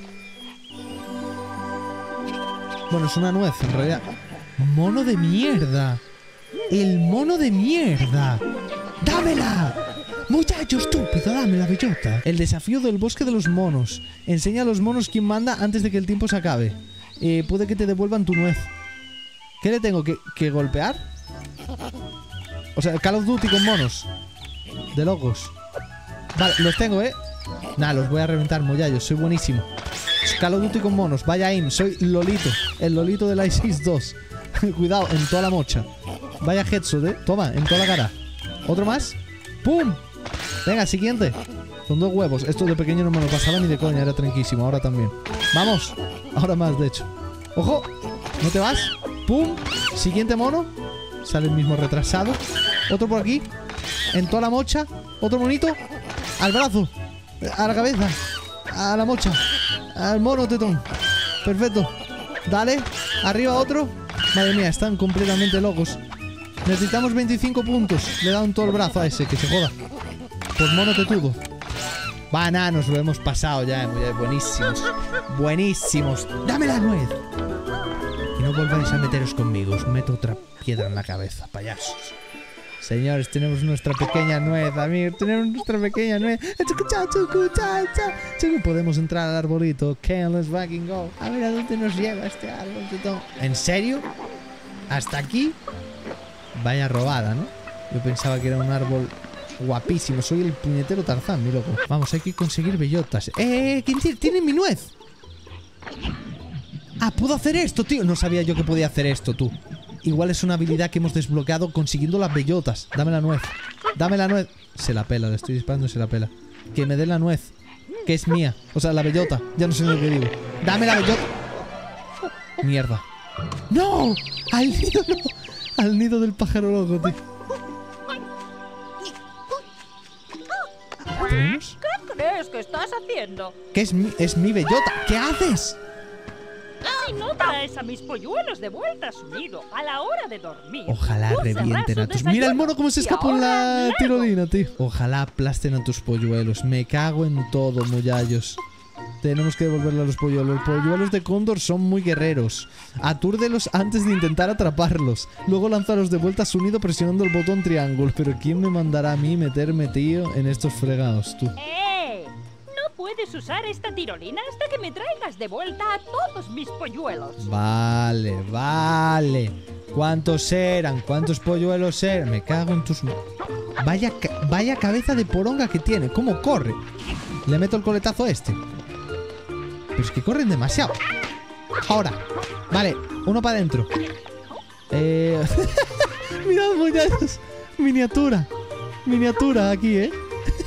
Bueno, es una nuez, en realidad. ¡Mono de mierda! ¡El mono de mierda! ¡Dámela! ¡Muchacho estúpido! ¡Dame la bellota! El desafío del bosque de los monos. Enseña a los monos quién manda antes de que el tiempo se acabe. Eh, puede que te devuelvan tu nuez. ¿Qué le tengo? ¿Que, que golpear? O sea, Call of Duty con monos. De locos. Vale, los tengo, ¿eh? Nah, los voy a reventar, moyallos. Soy buenísimo. Call of Duty con monos. Vaya aim. Soy Lolito. El Lolito del I seis dos. Cuidado, en toda la mocha. Vaya headshot, ¿eh? Toma, en toda la cara. ¿Otro más? ¡Pum! Venga, siguiente. Con dos huevos. Esto de pequeño no me lo pasaba ni de coña. Era tranquilísimo. Ahora también. ¡Vamos! Ahora más, de hecho. ¡Ojo! ¿No te vas? ¡Pum! Siguiente mono. Sale el mismo retrasado. Otro por aquí. En toda la mocha. Otro monito. Al brazo. A la cabeza. A la mocha. Al mono tetón. Perfecto. Dale. Arriba otro. Madre mía, están completamente locos. Necesitamos veinticinco puntos. Le he dado en todo el brazo a ese, que se joda. Pues mono tetudo. Va, nada, nos lo hemos pasado ya. Buenísimos. Buenísimos. Dame la nuez. Y no volváis a meteros conmigo. Os meto otra piedra en la cabeza, payasos. Señores, tenemos nuestra pequeña nuez, amigos. Tenemos nuestra pequeña nuez. Podemos entrar al arbolito. Ok, let's fucking go. A ver a dónde nos lleva este árbol. ¿En serio? ¿Hasta aquí? Vaya robada, ¿no? Yo pensaba que era un árbol guapísimo. Soy el puñetero Tarzán, mi loco. Vamos, hay que conseguir bellotas. ¡Eh! ¿Quién tiene? ¡Tiene mi nuez! Ah, puedo hacer esto, tío. No sabía yo que podía hacer esto, tú. Igual es una habilidad que hemos desbloqueado consiguiendo las bellotas. Dame la nuez. Dame la nuez. Se la pela, le estoy disparando y se la pela. Que me dé la nuez. Que es mía. O sea, la bellota. Ya no sé lo que digo. Dame la bellota. Mierda. ¡No! Al nido no. Al nido del pájaro loco, tío. ¿Tenemos? ¿Qué crees que estás haciendo? ¿Qué es mi, es mi bellota? ¿Qué haces? Si no traes a mis polluelos de vuelta a su nido a la hora de dormir. Ojalá tú cerrás revienten su a tus... desayuno. Mira el mono cómo se Y escapó en la ahora, tirolina, tío. Ojalá aplasten a tus polluelos. Me cago en todo, muyallos. Tenemos que devolverle a los polluelos. Los polluelos de cóndor son muy guerreros. Atúrdelos antes de intentar atraparlos. Luego lánzalos de vuelta a su nido presionando el botón triángulo. Pero ¿quién me mandará a mí meterme, tío, en estos fregados, tú? ¡Eh! No puedes usar esta tirolina hasta que me traigas de vuelta a todos mis polluelos. Vale, vale. ¿Cuántos eran? ¿Cuántos polluelos eran? Me cago en tus... Vaya, ca vaya cabeza de poronga que tiene. ¿Cómo corre? Le meto el coletazo a este. Pero es que corren demasiado. Ahora. Vale, uno para adentro. Eh... Mirad, muchachos. Miniatura. Miniatura aquí, ¿eh?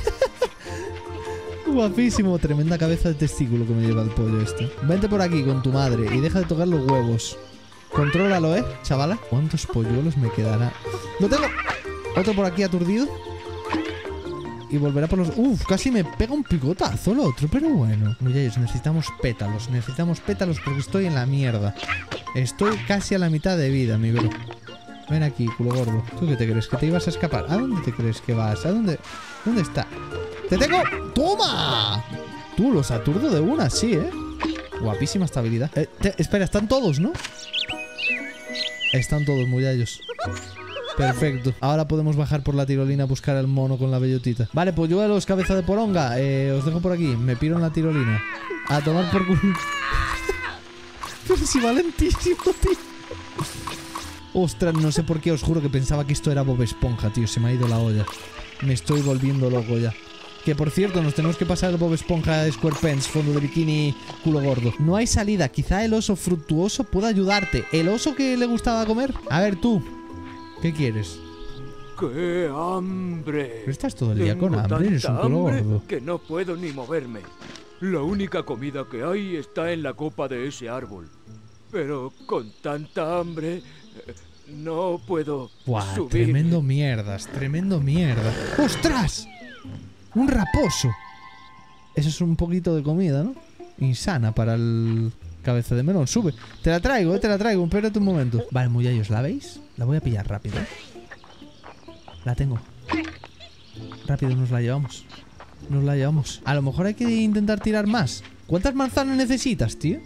Guapísimo. Tremenda cabeza de testículo que me lleva el pollo este. Vente por aquí con tu madre y deja de tocar los huevos. Contrólalo, ¿eh, chavala? ¿Cuántos polluelos me quedará? ¡Lo tengo! Otro por aquí aturdido. Y volverá por los... Uf, casi me pega un picotazo el otro, pero bueno. Muchachos, necesitamos pétalos. Necesitamos pétalos porque estoy en la mierda. Estoy casi a la mitad de vida, mi bro. Ven aquí, culo gordo. ¿Tú qué te crees? ¿Que te ibas a escapar? ¿A dónde te crees que vas? ¿A dónde? ¿Dónde está? ¡Te tengo! ¡Toma! Tú, los aturdo de una, sí, ¿eh? Guapísima estabilidad. Eh, te, espera, están todos, ¿no? Están todos, muchachos. Perfecto. Ahora podemos bajar por la tirolina a buscar al mono con la bellotita. Vale, polluelos, cabeza de poronga. Eh, os dejo por aquí. Me piro en la tirolina. A tomar por culo. Pero si va lentísimo, tío. Ostras, no sé por qué. Os juro que pensaba que esto era Bob Esponja, tío. Se me ha ido la olla. Me estoy volviendo loco ya. Que por cierto, nos tenemos que pasar el Bob Esponja SquarePants, fondo de bikini, culo gordo. No hay salida. Quizá el oso fructuoso pueda ayudarte. ¿El oso que le gustaba comer? A ver, tú. ¿Qué quieres? ¡Qué hambre! Pero estás todo el día con Tengo hambre, eres un tanta culo hambre gordo. que no puedo ni moverme. La única comida que hay está en la copa de ese árbol. Pero con tanta hambre eh, no puedo Buah, subir. tremendo mierdas, tremendo mierda. ¡Ostras! Un raposo. Eso es un poquito de comida, ¿no? Insana para el cabeza de melón. Sube. Te la traigo, eh, te la traigo. Espérate un momento. Vale, muchachos, ¿la veis? La voy a pillar rápido, ¿eh? La tengo. Rápido, nos la llevamos. Nos la llevamos. A lo mejor hay que intentar tirar más. ¿Cuántas manzanas necesitas, tío?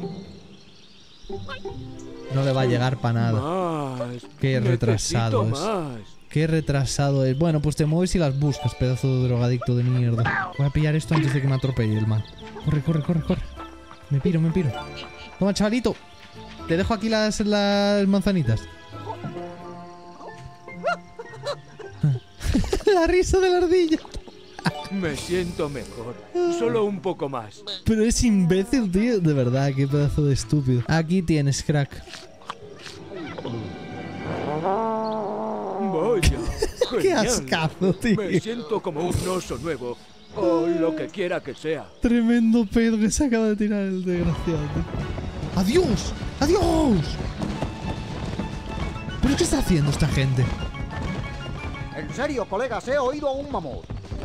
No le va a llegar para nada. Más. Qué retrasado es. Más. Qué retrasado es. Bueno, pues te mueves y las buscas, pedazo de drogadicto de mierda. Voy a pillar esto antes de que me atropelle el man. Corre, corre, corre, corre. Me piro, me piro. Toma, chavalito. Te dejo aquí las, las manzanitas. La risa de la ardilla. Me siento mejor. Solo un poco más. Pero es imbécil, tío. De verdad, qué pedazo de estúpido. Aquí tienes, crack. Vaya. Qué genial. ascazo, tío. Me siento como un oso nuevo. O lo que quiera que sea. Tremendo pedo que se acaba de tirar el desgraciado, tío. ¡Adiós! ¡Adiós! ¿Pero qué está haciendo esta gente? En serio, colegas, he oído a un mamut.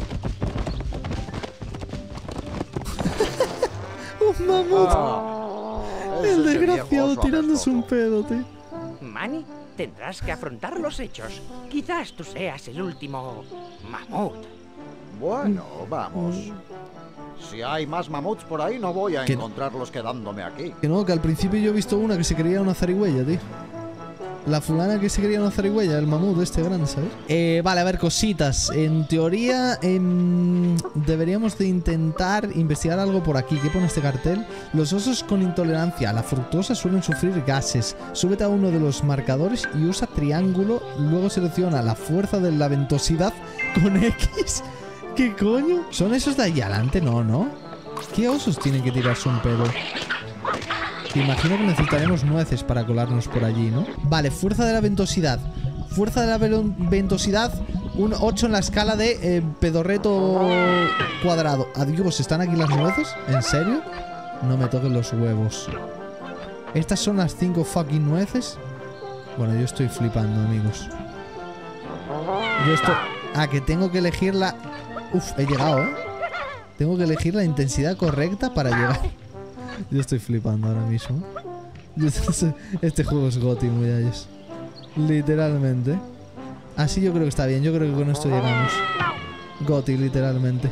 ¡Un mamut! Ah, ese el es desgraciado viejo oso tirándose un apestoso. pedo, tío. Manny, tendrás que afrontar los hechos. Quizás tú seas el último mamut. Bueno, vamos. Si hay más mamuts por ahí, no voy a ¿Qué? encontrarlos quedándome aquí. Que no, que al principio yo he visto una que se creía una zarigüeya, tío. La fulana que se creía una zarigüeya, el mamut este grande, ¿sabes? Eh, vale, a ver, cositas. En teoría, em, deberíamos de intentar investigar algo por aquí. ¿Qué pone este cartel? Los osos con intolerancia a la fructosa suelen sufrir gases. Súbete a uno de los marcadores y usa triángulo. Luego selecciona la fuerza de la ventosidad con X. ¿Qué coño? ¿Son esos de ahí adelante? No, ¿no? ¿Qué osos tienen que tirarse un pedo? Imagino que necesitaremos nueces para colarnos por allí, ¿no? Vale, fuerza de la ventosidad. Fuerza de la ventosidad Un ocho en la escala de eh, pedorreto cuadrado. Adiós, ¿están aquí las nueces? ¿En serio? No me toquen los huevos. ¿Estas son las cinco fucking nueces? Bueno, yo estoy flipando, amigos. Yo estoy... Ah, que tengo que elegir la... Uf, he llegado, ¿eh? Tengo que elegir la intensidad correcta para llegar. Yo estoy flipando ahora mismo. Este juego es G O T Y, muchachos. Literalmente. Así yo creo que está bien. Yo creo que con esto llegamos. G O T Y, literalmente.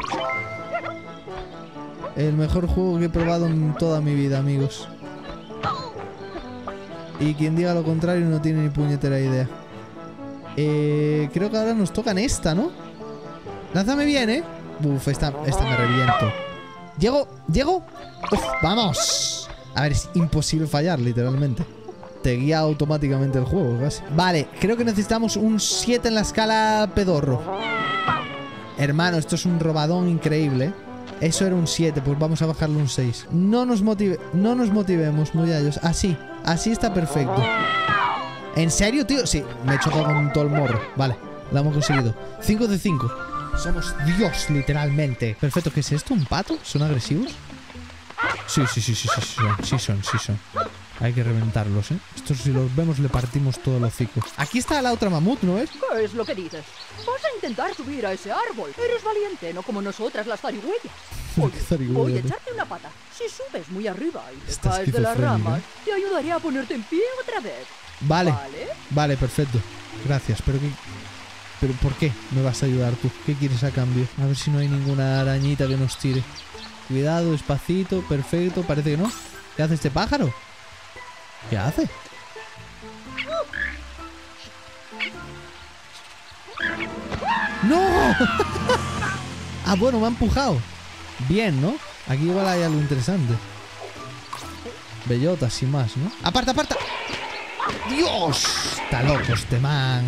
El mejor juego que he probado en toda mi vida, amigos. Y quien diga lo contrario no tiene ni puñetera idea. Eh, creo que ahora nos tocan esta, ¿no? Lánzame bien, ¿eh? Uf, esta, esta me reviento. ¿Llego? ¿Llego? Uf, ¡vamos! A ver, es imposible fallar, literalmente. Te guía automáticamente el juego, casi. Vale, creo que necesitamos un siete en la escala pedorro. Hermano, esto es un robadón increíble. Eso era un siete, pues vamos a bajarle un seis. No nos motive, no nos motivemos, muchachos. Así, así está perfecto. ¿En serio, tío? Sí, me he chocado con todo el morro. Vale, lo hemos conseguido. cinco de cinco. Somos Dios, literalmente. Perfecto, ¿qué es esto? ¿Un pato? ¿Son agresivos? Sí, sí, sí, sí, sí, sí son, sí son, sí son. Hay que reventarlos, ¿eh? Estos si los vemos le partimos todo el hocico. Aquí está la otra mamut, ¿no es? ¿Qué es lo que dices? Vas a intentar subir a ese árbol. Eres valiente, no como nosotras las zarigüeyas. Oye, zarigüeya, voy a ¿no? echarte una pata. Si subes muy arriba y te Estás caes de las esquizofrénica. ramas, te ayudaré a ponerte en pie otra vez. Vale, ¿Vale? vale, perfecto. Gracias, pero ¿qué? ¿Pero por qué me vas a ayudar tú? ¿Qué quieres a cambio? A ver si no hay ninguna arañita que nos tire. Cuidado, despacito, perfecto. Parece que no. ¿Qué hace este pájaro? ¿Qué hace? ¡No! Ah, bueno, me ha empujado. Bien, ¿no? Aquí igual hay algo interesante. Bellotas, sin más, ¿no? ¡Aparta, aparta! ¡Dios! Está loco este man.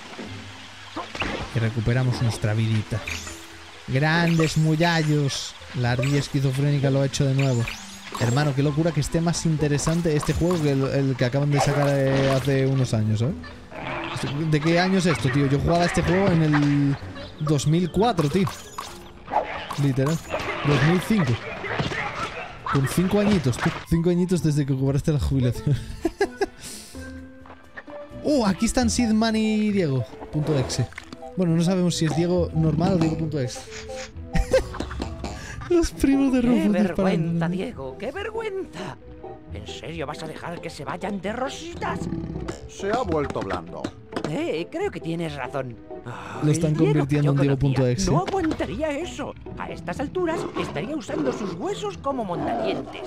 Y recuperamos nuestra vidita. Grandes muyallos. La ardilla esquizofrénica lo ha hecho de nuevo. Hermano, qué locura que esté más interesante este juego que el, el que acaban de sacar eh, hace unos años, ¿eh? ¿De qué año es esto, tío? Yo jugaba este juego en el dos mil cuatro, tío. Literal. dos mil cinco. Con cinco añitos, tú. Cinco añitos desde que cobraste la jubilación. ¡Uh! Aquí están Sidman y Diego. Punto exe. Bueno, no sabemos si es Diego normal o Diego punto exe. Los primos de Rufus. ¡Qué vergüenza, disparando. Diego! ¡Qué vergüenza! ¿En serio vas a dejar que se vayan de rositas? Se ha vuelto blando. Eh, creo que tienes razón. Ah, Lo están el Diego convirtiendo que yo en Diego punto conocía exe. No aguantaría eso. A estas alturas estaría usando sus huesos como mondadientes.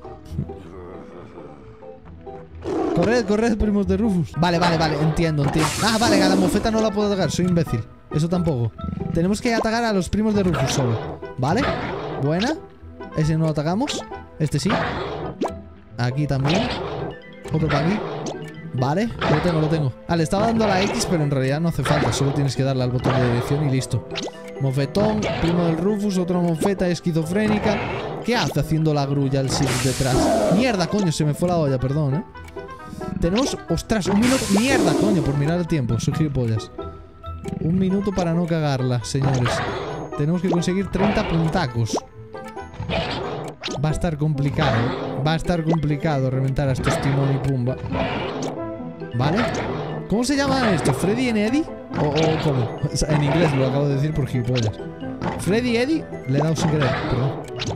Corred, corred, primos de Rufus. Vale, vale, vale, entiendo, entiendo. Ah, vale, a la mofeta no la puedo atacar, soy imbécil. Eso tampoco. Tenemos que atacar a los primos de Rufus solo. ¿Vale? Buena. Ese no lo atacamos. Este sí. Aquí también. Otro para aquí. Vale, lo tengo, lo tengo. Ah, le estaba dando a la X, pero en realidad no hace falta. Solo tienes que darle al botón de dirección y listo. Mofetón, primo del Rufus, otra mofeta esquizofrénica. ¿Qué hace haciendo la grulla el Sith detrás? Mierda, coño, se me fue la olla, perdón, eh. Tenemos, ostras, un minuto. Mierda, coño, por mirar el tiempo. Soy gilipollas. Un minuto para no cagarla, señores. Tenemos que conseguir treinta puntacos. Va a estar complicado. Va a estar complicado reventar a estos Timón y Pumba. ¿Vale? ¿Cómo se llaman estos? ¿Freddy and Eddie? ¿O, o cómo? O sea, en inglés lo acabo de decir por gilipollas. ¿Freddy y Eddie? Le he dado sin querer, perdón.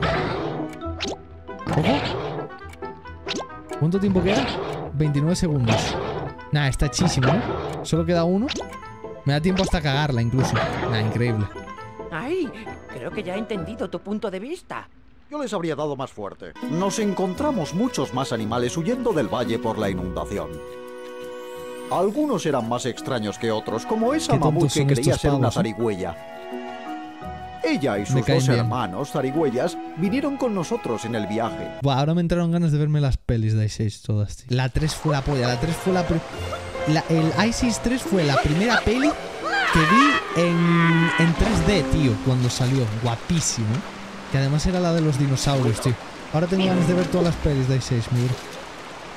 ¿Ojo? ¿Cuánto tiempo queda? veintinueve segundos. Nah, está hechísimo, ¿eh? Solo queda uno. Me da tiempo hasta cagarla incluso. Nah, increíble. ¡Ay! Creo que ya he entendido tu punto de vista. Yo les habría dado más fuerte. Nos encontramos muchos más animales huyendo del valle por la inundación. Algunos eran más extraños que otros, como esa Qué mamut tontos que son creía estos ser una pavos, ¿eh? zarigüeya. Ella y Me sus caen dos bien. hermanos zarigüeyas vinieron con nosotros en el viaje. Buah, ahora me entraron ganas de verme las pelis de Ice Age todas, tío. La tres fue la polla, la tres fue la... pri- la el Ice Age tres fue la primera peli que vi en, en tres D, tío, cuando salió. Guapísimo. Que además era la de los dinosaurios, tío. Ahora tengo ganas de ver todas las pelis de Ice Age, mira.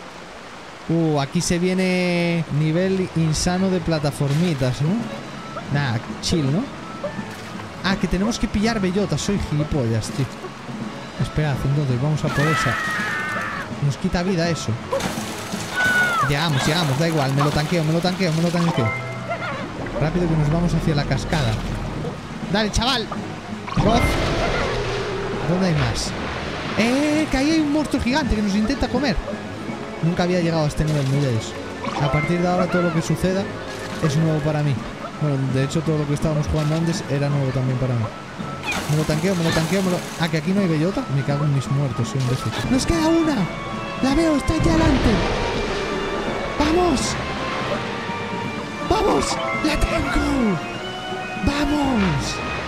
Uh, aquí se viene nivel insano de plataformitas, ¿no? Nah, chill, ¿no? Ah, que tenemos que pillar bellotas. Soy gilipollas, tío. Esperad, entonces vamos a por esa. Nos quita vida eso. Llegamos, llegamos, da igual. Me lo tanqueo, me lo tanqueo, me lo tanqueo. Rápido que nos vamos hacia la cascada. Dale, chaval. Roz. ¿Dónde hay más? ¡Eh! Que ahí hay un monstruo gigante que nos intenta comer. Nunca había llegado a este nivel, muchachos. A partir de ahora todo lo que suceda es nuevo para mí. Bueno, de hecho todo lo que estábamos jugando antes era nuevo también para mí. Me lo tanqueo, me lo tanqueo, me lo... Ah, que aquí no hay bellota. Me cago en mis muertos, soy un imbécil. ¡Nos queda una! ¡La veo! ¡Está allá adelante! ¡Vamos! ¡Vamos! ¡La tengo! ¡Vamos!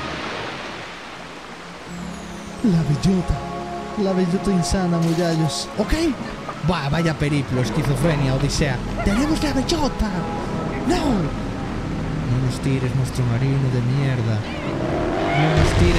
La bellota. La bellota insana, muchachos. ¿Ok? Buah, vaya periplo, esquizofrenia, odisea. ¡Tenemos la bellota! ¡No! No nos tires, nuestro marino de mierda. No nos tires.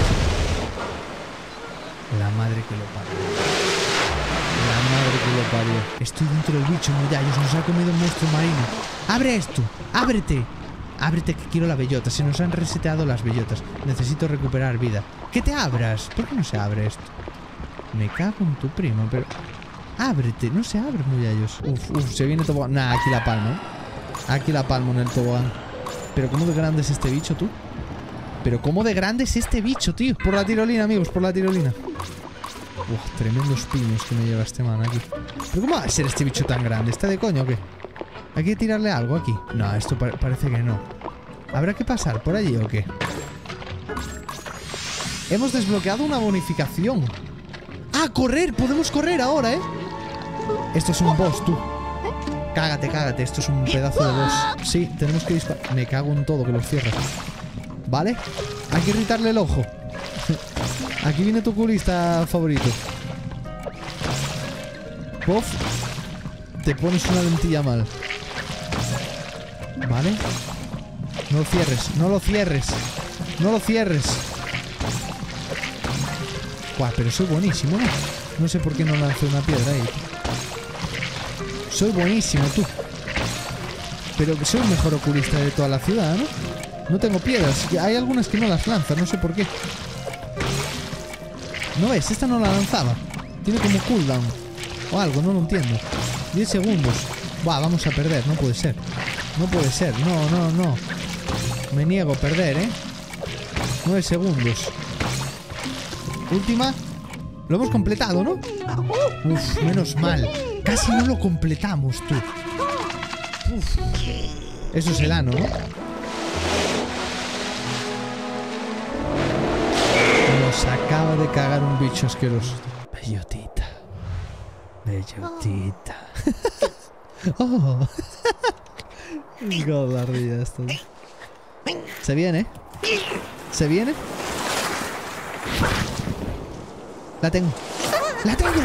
La madre que lo parió. La madre que lo parió. Estoy dentro del bicho, muchachos. Nos ha comido un monstruo marino. ¡Abre esto! ¡Ábrete! Ábrete que quiero la bellota. Se nos han reseteado las bellotas. Necesito recuperar vida. ¡Que te abras! ¿Por qué no se abre esto? Me cago en tu primo, pero... Ábrete, no se abre, muchachos. Uf, uf, se viene tobogán. Nah, aquí la palmo. Aquí la palmo en el tobogán. Pero ¿cómo de grande es este bicho, tú? Pero ¿cómo de grande es este bicho, tío? Por la tirolina, amigos, por la tirolina. Uf, tremendos piños que me lleva este man aquí. ¿Pero cómo va a ser este bicho tan grande? ¿Está de coño o qué? ¿Hay que tirarle algo aquí? No, esto pa- parece que no. ¿Habrá que pasar por allí o qué? Hemos desbloqueado una bonificación. ¡Ah, correr! Podemos correr ahora, ¿eh? Esto es un boss, tú. Cágate, cágate. Esto es un pedazo de boss. Sí, tenemos que disparar. Me cago en todo, que lo cierras. ¿Vale? Hay que irritarle el ojo. Aquí viene tu culista favorito. Puff. Te pones una lentilla mal. ¿Vale? No lo cierres, no lo cierres. No lo cierres. Guau, pero soy buenísimo, ¿no? No sé por qué no lancé una piedra ahí. Soy buenísimo, tú. Pero que soy el mejor oculista de toda la ciudad, ¿no? No tengo piedras. Hay algunas que no las lanzan, no sé por qué. ¿No ves? Esta no la lanzaba. Tiene como cooldown o algo, no lo entiendo. diez segundos. Buah, vamos a perder, no puede ser. No puede ser, no, no, no. Me niego a perder, ¿eh? nueve segundos. Última. Lo hemos completado, ¿no? Uf, menos mal. Casi no lo completamos, tú. Uf. Eso es el ano, ¿no? Nos acaba de cagar un bicho asqueroso. Bellotita. Bellotita. Oh. God, la ría esto. Se viene. Se viene. La tengo. ¡La tengo!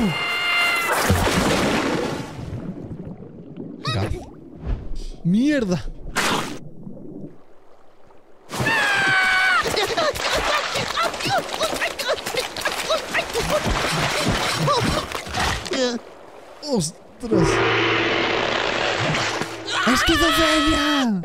God. ¡Mierda! ¡Ostras! ¡Esquizofrenia!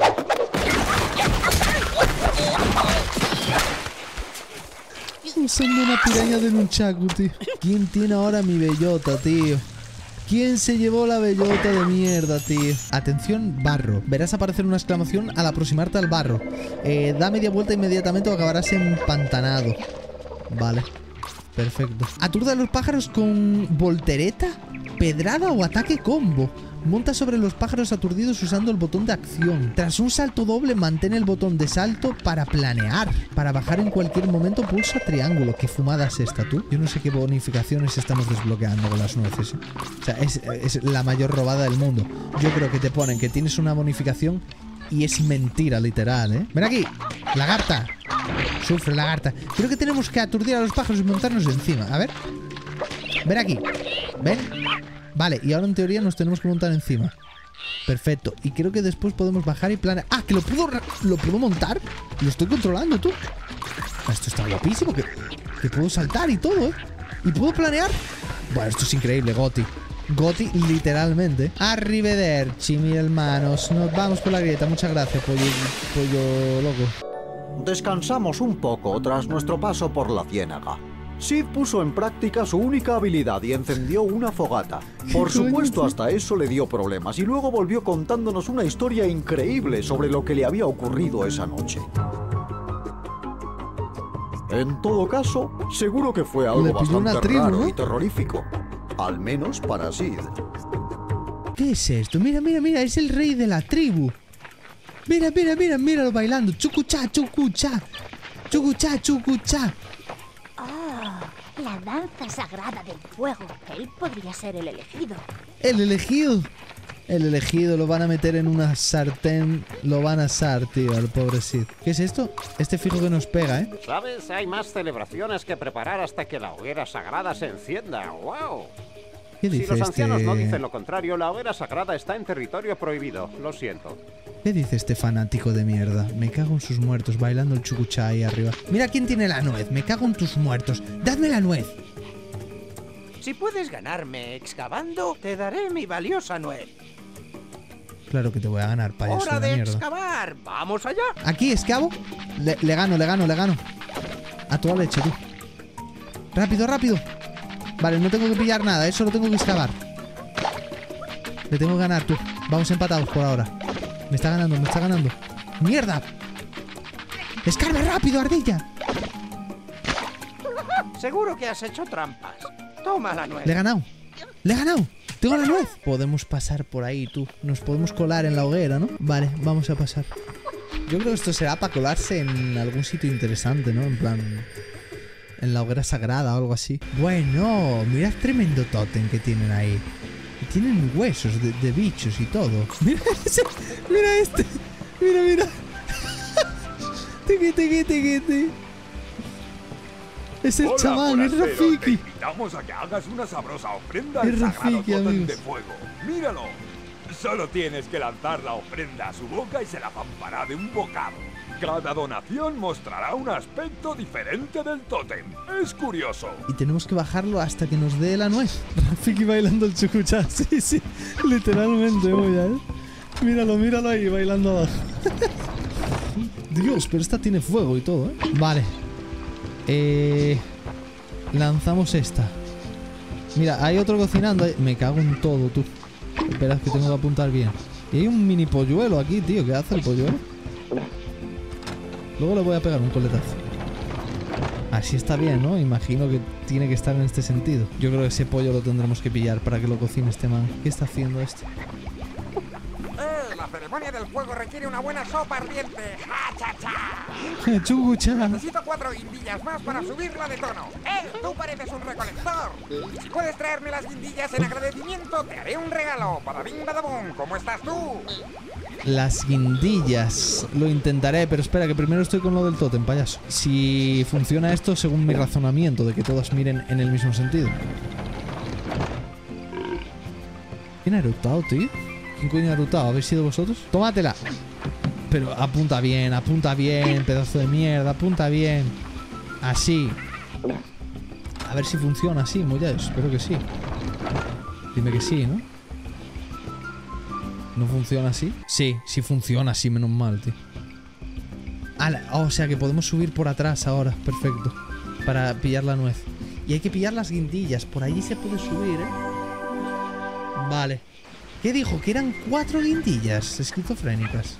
Usando una piraña de nunchaku, tío. ¿Quién tiene ahora mi bellota, tío? ¿Quién se llevó la bellota de mierda, tío? Atención, barro. Verás aparecer una exclamación al aproximarte al barro. Eh, da media vuelta inmediatamente o acabarás empantanado. Vale. Perfecto. Aturde a los pájaros con voltereta, pedrada o ataque combo. Monta sobre los pájaros aturdidos usando el botón de acción. Tras un salto doble, mantén el botón de salto para planear. Para bajar en cualquier momento, pulsa triángulo. ¿Qué fumada es esta, tú? Yo no sé qué bonificaciones estamos desbloqueando con las nueces, ¿eh? O sea, es, es la mayor robada del mundo. Yo creo que te ponen que tienes una bonificación y es mentira, literal, ¿eh? Ven aquí, lagarta. Sufre, lagarta. Creo que tenemos que aturdir a los pájaros y montarnos encima. A ver. Ven aquí. Ven. Vale, y ahora en teoría nos tenemos que montar encima. Perfecto. Y creo que después podemos bajar y planear. ¡Ah! ¿Que lo puedo, lo puedo montar? Lo estoy controlando, tú. Esto está guapísimo. Que, que puedo saltar y todo, ¿eh? ¿Y puedo planear? Bueno, esto es increíble, Goti. Goti, literalmente. Arrivederci, mi hermanos. Nos vamos por la grieta. Muchas gracias, pollo, pollo loco. Descansamos un poco tras nuestro paso por la ciénaga. Sid puso en práctica su única habilidad y encendió una fogata. Por supuesto, hasta eso le dio problemas y luego volvió contándonos una historia increíble sobre lo que le había ocurrido esa noche. En todo caso, seguro que fue algo bastante tribu, raro ¿no? y terrorífico. Al menos para Sid. ¿Qué es esto? Mira, mira, mira, es el rey de la tribu. Mira, mira, mira, míralo bailando. Chucuchá, chucuchá. Chucuchá, chucuchá. Oh, la danza sagrada del fuego. Él podría ser el elegido. El elegido. El elegido lo van a meter en una sartén. Lo van a asar, tío, al pobre Sid. ¿Qué es esto? Este fijo que nos pega, ¿eh? ¿Sabes? Hay más celebraciones que preparar hasta que la hoguera sagrada se encienda. ¡Wow! ¿Qué dice Si los ancianos este... no dicen lo contrario, la hoguera sagrada está en territorio prohibido. Lo siento. ¿Qué dice este fanático de mierda? Me cago en sus muertos, bailando el chucuchá ahí arriba. Mira quién tiene la nuez. Me cago en tus muertos. ¡Dadme la nuez! Si puedes ganarme excavando, te daré mi valiosa nuez. Claro que te voy a ganar, payaso ¡Hora de de mierda! excavar! ¡Vamos allá! ¿Aquí escavo? Le, le gano, le gano, le gano. A toda leche, tú. Rápido, rápido. Vale, no tengo que pillar nada, eso lo tengo que excavar. Le tengo que ganar, tú. Vamos empatados por ahora. Me está ganando, me está ganando. ¡Mierda! ¡Escarbe rápido, ardilla! Seguro que has hecho trampas. Toma la nuez. Le he ganado. Le he ganado. Tengo la nuez. Podemos pasar por ahí, tú. Nos podemos colar en la hoguera, ¿no? Vale, vamos a pasar. Yo creo que esto será para colarse en algún sitio interesante, ¿no? En plan... en la hoguera sagrada o algo así. Bueno, mirad tremendo tótem que tienen ahí. Y tienen huesos de, de bichos y todo. Mira ese, mira este. Mira, mira. Teque, teque, teque, teque. Es el Hola, chamán, es forastero, te Rafiki. invitamos a que hagas una sabrosa ofrenda Es al sagrado Rafiki, tótem amigos. de fuego. ¡Míralo! Solo tienes que lanzar la ofrenda a su boca y se la zampará de un bocado. Cada donación mostrará un aspecto diferente del tótem. Es curioso. Y tenemos que bajarlo hasta que nos dé la nuez. Rafiki bailando el chucuchá. Sí, sí. Literalmente, voy a ver. Míralo, míralo ahí bailando abajo. Dios, pero esta tiene fuego y todo, ¿eh? Vale. Eh... Lanzamos esta. Mira, hay otro cocinando ahí. Me cago en todo, tú. Espera, que tengo que apuntar bien. Y hay un mini polluelo aquí, tío. ¿Qué hace el polluelo? Luego le voy a pegar un coletazo. Así está bien, ¿no? Imagino que tiene que estar en este sentido. Yo creo que ese pollo lo tendremos que pillar para que lo cocine este man. ¿Qué está haciendo este? ¡Eh! La ceremonia del fuego requiere una buena sopa ardiente. ¡Ja, cha, cha! ¡Chucha! Necesito cuatro guindillas más para subirla de tono. ¡Eh! Tú pareces un recolector. Si puedes traerme las guindillas en agradecimiento, te haré un regalo. Badabing, badabum. ¿Cómo estás tú? Las guindillas. Lo intentaré, pero espera, que primero estoy con lo del tótem, payaso. Si funciona esto según mi razonamiento, de que todas miren en el mismo sentido. ¿Quién ha eructado, tío? ¿Quién coño ha eructado? ¿Habéis sido vosotros? ¡Tómatela! Pero apunta bien, apunta bien, pedazo de mierda, apunta bien. Así. A ver si funciona así, Moya. Espero que sí. Dime que sí, ¿no? ¿No funciona así? Sí, sí funciona así, menos mal, tío. Ah, oh, o sea que podemos subir por atrás ahora. Perfecto. Para pillar la nuez. Y hay que pillar las guindillas. Por allí se puede subir, ¿eh? Vale. ¿Qué dijo? Que eran cuatro guindillas esquizofrénicas.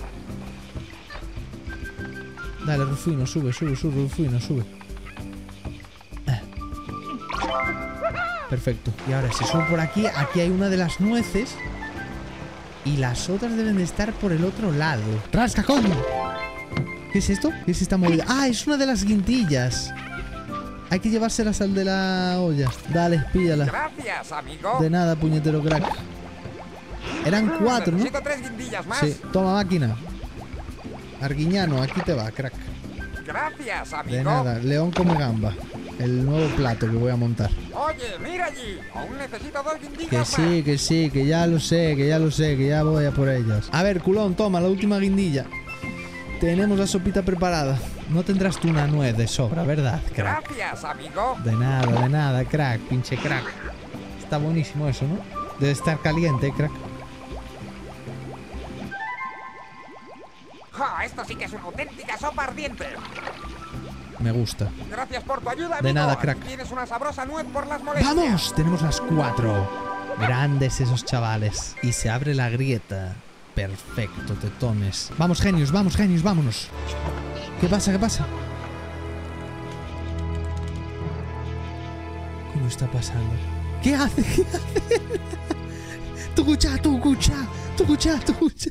Dale, Rufino, sube, sube, sube, Rufino, sube. Ah. Perfecto. Y ahora si subo por aquí, aquí hay una de las nueces. Y las otras deben de estar por el otro lado. ¡Rasca, coño! ¿Qué es esto? ¿Qué es esta movida? ¡Ah, es una de las guindillas! Hay que llevárselas al de la olla. Dale, píllala. Gracias, amigo. De nada, puñetero crack. Eran cuatro, ¿no? Necesito tres guindillas más. Sí, toma máquina. Arguiñano, aquí te va, crack. Gracias, amigo. De nada, león come gamba. El nuevo plato que voy a montar. Oye, mira allí. Aún necesito dos guindillas Que más. sí, que sí, que ya lo sé, que ya lo sé, que ya voy a por ellas. A ver, culón, toma la última guindilla. Tenemos la sopita preparada. No tendrás tú una nuez de sobra, ¿verdad, crack? Gracias, amigo. De nada, de nada, crack, pinche crack. Está buenísimo eso, ¿no? Debe estar caliente, crack. Ja, esto sí que es una auténtica sopa ardiente. Me gusta. Gracias por tu ayuda, amigo. De nada, crack. Tienes una sabrosa nuez por las molestias. ¡Vamos! Tenemos las cuatro. Grandes esos chavales. Y se abre la grieta. Perfecto, tetones. Vamos, genios, vamos, genios, vámonos. ¿Qué pasa? ¿Qué pasa? ¿Cómo está pasando? ¿Qué hace? ¿Qué hace? ¡Tu cucha, tu cucha! ¡Tu cucha, tu cucha!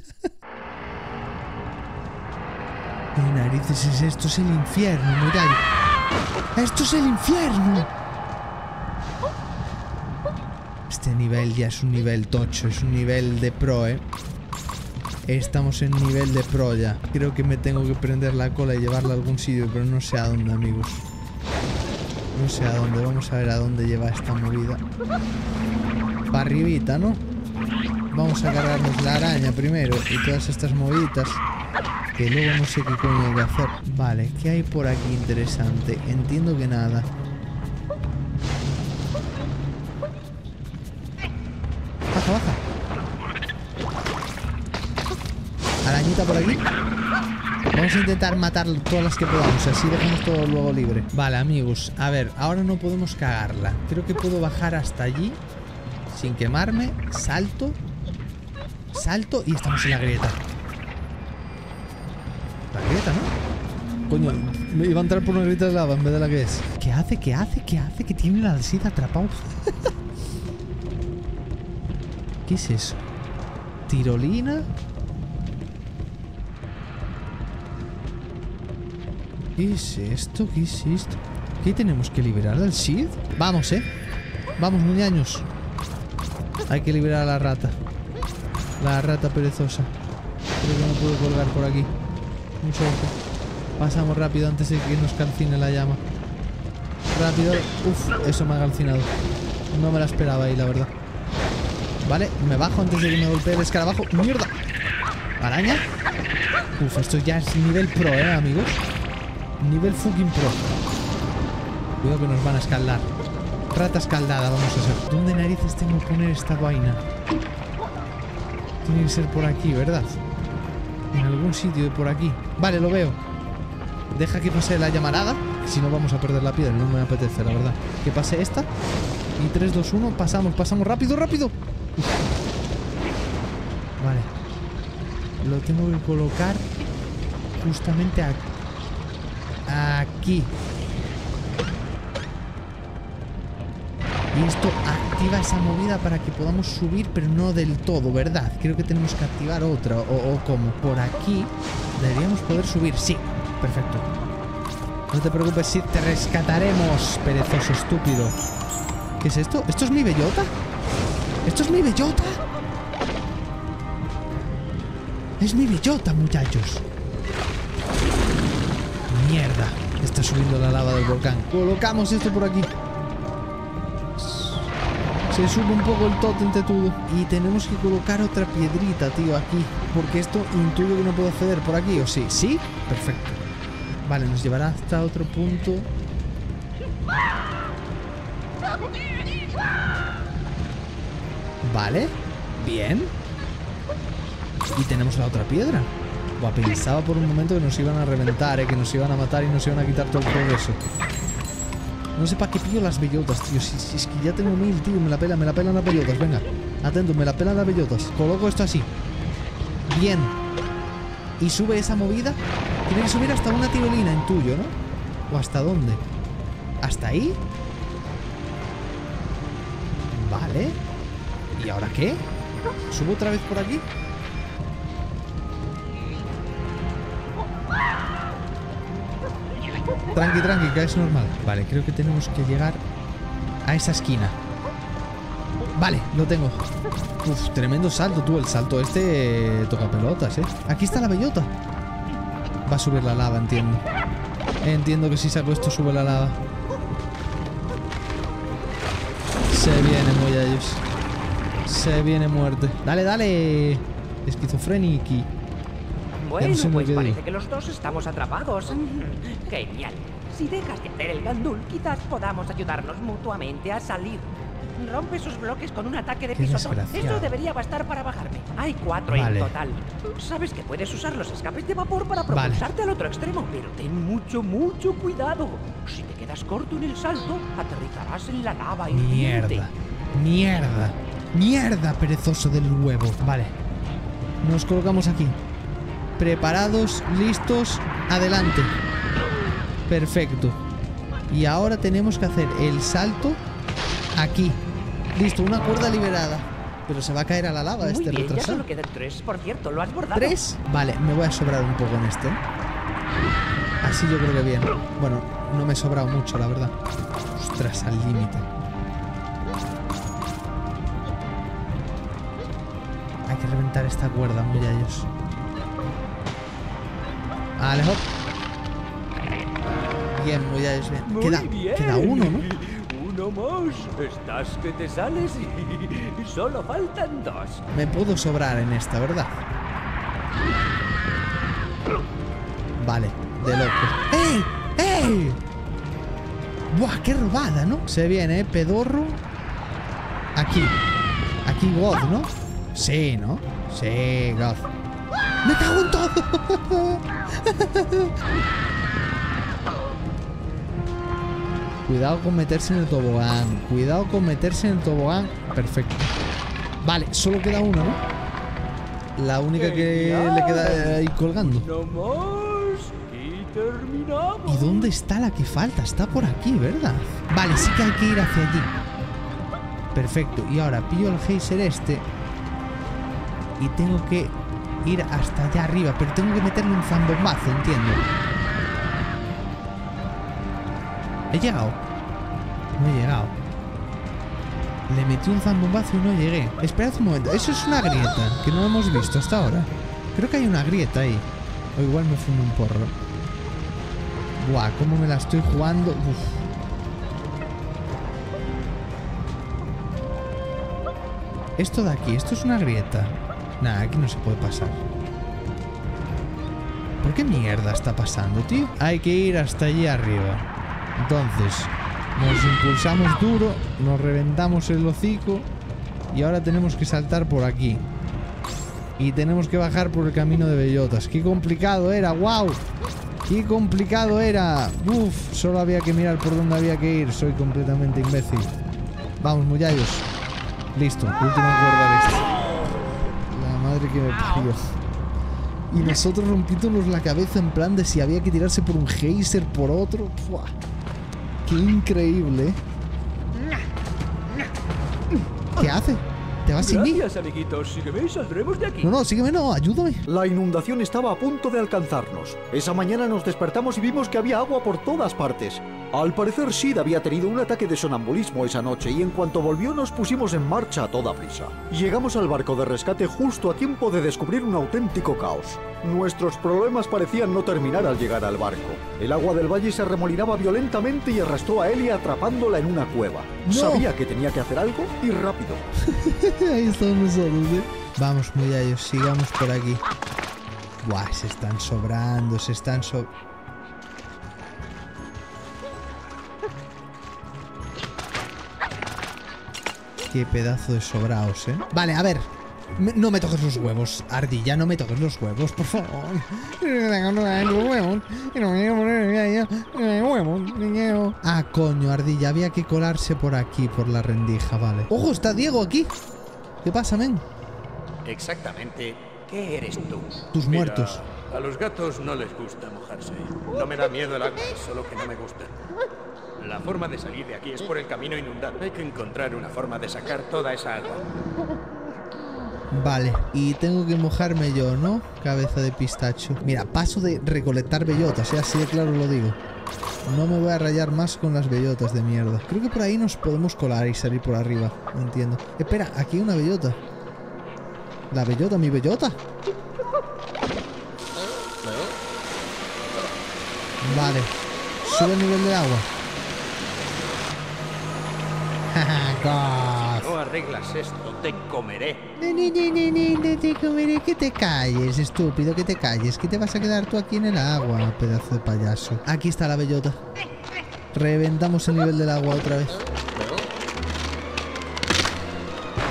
¿Qué narices es esto? Es el infierno, mirad. ¡Esto es el infierno! Este nivel ya es un nivel tocho, es un nivel de pro, ¿eh? Estamos en nivel de pro ya. Creo que me tengo que prender la cola y llevarla a algún sitio, pero no sé a dónde, amigos. No sé a dónde. Vamos a ver a dónde lleva esta movida. Para arribita, ¿no? Vamos a cargarnos la araña primero y todas estas moviditas. Que luego no sé qué coño hay que hacer. Vale, ¿qué hay por aquí interesante? Entiendo que nada. Baja, baja. Arañita por aquí. Vamos a intentar matar todas las que podamos, así dejamos todo luego libre. Vale, amigos, a ver, ahora no podemos cagarla. Creo que puedo bajar hasta allí sin quemarme. Salto. Salto y estamos en la grieta. La grieta, ¿no? Coño, me iba a entrar por una grieta de lava en vez de la que es. ¿Qué hace? ¿Qué hace? ¿Qué hace? Que tiene la alcida atrapado. ¿Qué es eso? Tirolina. ¿Qué es esto? ¿Qué es esto? ¿Qué tenemos que liberar al Sid? Vamos, ¿eh? Vamos, muñaños. Hay que liberar a la rata. La rata perezosa. Creo que no puedo colgar por aquí. Un segundo. Pasamos rápido antes de que nos calcine la llama. Rápido. Uf, eso me ha calcinado. No me la esperaba ahí, la verdad. Vale, me bajo antes de que me golpee el escarabajo. ¡Mierda! ¿Araña? Uf, esto ya es nivel pro, ¿eh, amigos? Nivel fucking pro. Cuidado que nos van a escaldar. Rata escaldada vamos a hacer. ¿Dónde narices tengo que poner esta vaina? Tiene que ser por aquí, ¿verdad? En algún sitio de por aquí. Vale, lo veo. Deja que pase la llamarada. Si no vamos a perder la piedra. No me apetece, la verdad. Que pase esta. Y tres, dos, uno. Pasamos, pasamos. ¡Rápido, rápido! Uf. Vale. Lo tengo que colocar justamente aquí. Aquí. Y esto activa esa movida para que podamos subir, pero no del todo, ¿verdad? Creo que tenemos que activar otra. O, o como por aquí deberíamos poder subir. Sí, perfecto. No te preocupes, si te rescataremos, perezoso estúpido. ¿Qué es esto? ¿Esto es mi bellota? ¿Esto es mi bellota? Es mi bellota, muchachos. Mierda, está subiendo la lava del volcán. Colocamos esto por aquí. Se sube un poco el tótem tetudo. Y tenemos que colocar otra piedrita, tío, aquí. Porque esto intuyo que no puedo acceder por aquí, ¿o sí? ¿Sí? Perfecto. Vale, nos llevará hasta otro punto. Vale. Bien. Y tenemos la otra piedra. Buah, pensaba por un momento que nos iban a reventar, eh, que nos iban a matar y nos iban a quitar todo el progreso. No sé para qué pillo las bellotas, tío. Si, si es que ya tengo mil, tío. Me la pelan, me la pelan las bellotas. Venga, atento, me la pelan las bellotas. Coloco esto así. Bien. Y sube esa movida. Tiene que subir hasta una tirolina, intuyo, ¿no? ¿O hasta dónde? ¿Hasta ahí? Vale. ¿Y ahora qué? ¿Subo otra vez por aquí? Tranqui, tranqui, que es normal. Vale, creo que tenemos que llegar a esa esquina. Vale, lo tengo. Uf, tremendo salto, tú. El salto este eh, toca pelotas, ¿eh? Aquí está la bellota. Va a subir la lava, entiendo. Entiendo que si saco esto sube la lava. Se viene, muchachos. Se viene muerte. Dale, dale. Esquizofreniki. Bueno, no sé pues qué parece digo. que los dos estamos atrapados. Genial. Si dejas de hacer el gandul, quizás podamos ayudarnos mutuamente a salir. Rompe sus bloques con un ataque de Qué pisotón. desgraciado. Eso debería bastar para bajarme. Hay cuatro Vale. en total. Sabes que puedes usar los escapes de vapor para Vale. propulsarte al otro extremo, pero ten mucho, mucho cuidado. Si te quedas corto en el salto, aterrizarás en la lava hirviente. Mierda. Mierda. Mierda, perezoso del huevo. Vale. Nos colocamos aquí. Preparados, listos, adelante. Perfecto. Y ahora tenemos que hacer el salto aquí. Listo, una cuerda liberada. Pero se va a caer a la lava Muy este bien, ya retrasado. solo quedan tres. Por cierto, lo has bordado. ¿Tres? Vale, me voy a sobrar un poco en este. Así yo creo que bien. Bueno, no me he sobrado mucho, la verdad. Ostras, al límite. Hay que reventar esta cuerda, muchachos. Vale, hop. Bien, muchachos, bien. Muy Queda, bien. queda uno, ¿no? Uno más. Estás que te sales y, y solo faltan dos. Me puedo sobrar en esta, ¿verdad? Vale, de loco. ¡Ey! ¡Ey! ¡Buah, qué robada!, ¿no? Se viene, ¿eh? Pedorro. Aquí. Aquí God, ¿no? Sí, ¿no? Sí, God. ¡Me cago en todo! Cuidado con meterse en el tobogán. Cuidado con meterse en el tobogán. Perfecto. Vale, solo queda uno, ¿no? La única que le queda ahí colgando. Uno más y terminamos. ¿Y dónde está la que falta? Está por aquí, ¿verdad? Vale, sí que hay que ir hacia allí. Perfecto. Y ahora pillo el geyser este. Y tengo que ir hasta allá arriba. Pero tengo que meterle un zambombazo, entiendo. ¿He llegado? No he llegado. Le metí un zambombazo y no llegué. Esperad un momento. Eso es una grieta que no hemos visto hasta ahora. Creo que hay una grieta ahí. O igual me fumo un porro. Buah, cómo me la estoy jugando. Uf. Esto de aquí, esto es una grieta. Nah, aquí no se puede pasar. ¿Por qué mierda está pasando, tío? Hay que ir hasta allí arriba. Entonces, nos impulsamos duro, nos reventamos el hocico y ahora tenemos que saltar por aquí. Y tenemos que bajar por el camino de bellotas. ¡Qué complicado era! ¡Wow! ¡Qué complicado era! ¡Uf! Solo había que mirar por dónde había que ir. Soy completamente imbécil. Vamos, muchachos. Listo, última cuerda de esta. La madre que me parió. Y nosotros rompiéndonos la cabeza en plan de si había que tirarse por un geyser, por otro. ¡Fua! ¡Qué increíble! ¿Qué hace? ¿Te vas sin mí? Gracias, amiguitos. Sígueme y saldremos de aquí. No, no, sígueme, no, ayúdame. La inundación estaba a punto de alcanzarnos. Esa mañana nos despertamos y vimos que había agua por todas partes. Al parecer Sid había tenido un ataque de sonambulismo esa noche y en cuanto volvió nos pusimos en marcha a toda prisa. Llegamos al barco de rescate justo a tiempo de descubrir un auténtico caos. Nuestros problemas parecían no terminar al llegar al barco. El agua del valle se remolinaba violentamente y arrastró a Ellie atrapándola en una cueva. No. Sabía que tenía que hacer algo y rápido. Ahí estamos nosotros, ¿eh? Vamos, muchachos, sigamos por aquí. Buah, se están sobrando, se están so... Qué pedazo de sobraos, ¿eh? Vale, a ver. Me- no me toques los huevos, Ardilla, no me toques los huevos, por favor. Ah, coño, Ardilla, había que colarse por aquí, por la rendija, vale. ¡Ojo, está Diego aquí! ¿Qué pasa, men? Exactamente, ¿qué eres tú? Tus Mira, muertos. A los gatos no les gusta mojarse. No me da miedo el agua, solo que no me gusta. La forma de salir de aquí es por el camino inundado. Hay que encontrar una forma de sacar toda esa agua. Vale, y tengo que mojarme yo, ¿no? Cabeza de pistacho. Mira, paso de recolectar bellotas, ¿eh? Así de claro lo digo. No me voy a rayar más con las bellotas de mierda. Creo que por ahí nos podemos colar y salir por arriba. No entiendo. Espera, aquí hay una bellota. La bellota, mi bellota. Vale. Sube el nivel del agua. God. Si no arreglas esto, te comeré. No, no, no, no, no, no te comeré. Que te calles, estúpido, que te calles. Que te vas a quedar tú aquí en el agua, pedazo de payaso. Aquí está la bellota. Reventamos el nivel del agua otra vez.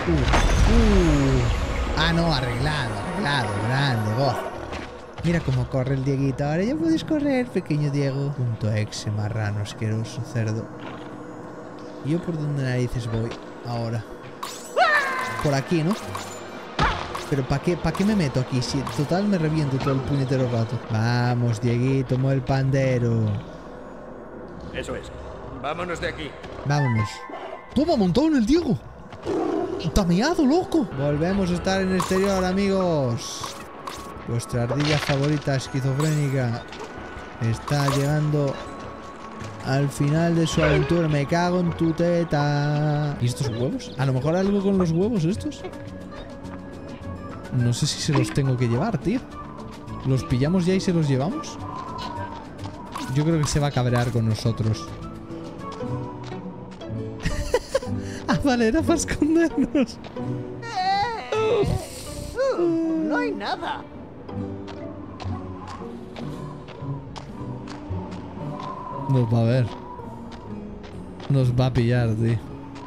Uh. Ah, no, arreglado, arreglado, grande, gozo. Mira cómo corre el Dieguito. Ahora ya puedes correr, pequeño Diego. Punto exe, marrano asqueroso, cerdo. ¿Y yo por dónde narices voy ahora? Por aquí, ¿no? Pero ¿para qué, ¿para qué me meto aquí? Si en total me reviento todo el puñetero rato. Vamos, Dieguito, mueve el pandero. Eso es. Vámonos de aquí. Vámonos. Toma, montado en el Diego. Está meado, loco. Volvemos a estar en el exterior, amigos. Vuestra ardilla favorita esquizofrénica está llegando al final de su aventura. Me cago en tu teta. ¿Y estos huevos? A lo mejor algo con los huevos estos. No sé si se los tengo que llevar, tío. ¿Los pillamos ya y se los llevamos? Yo creo que se va a cabrear con nosotros. Ah, vale, era para escondernos. Uh, no hay nada. Nos va a ver. Nos va a pillar, tío.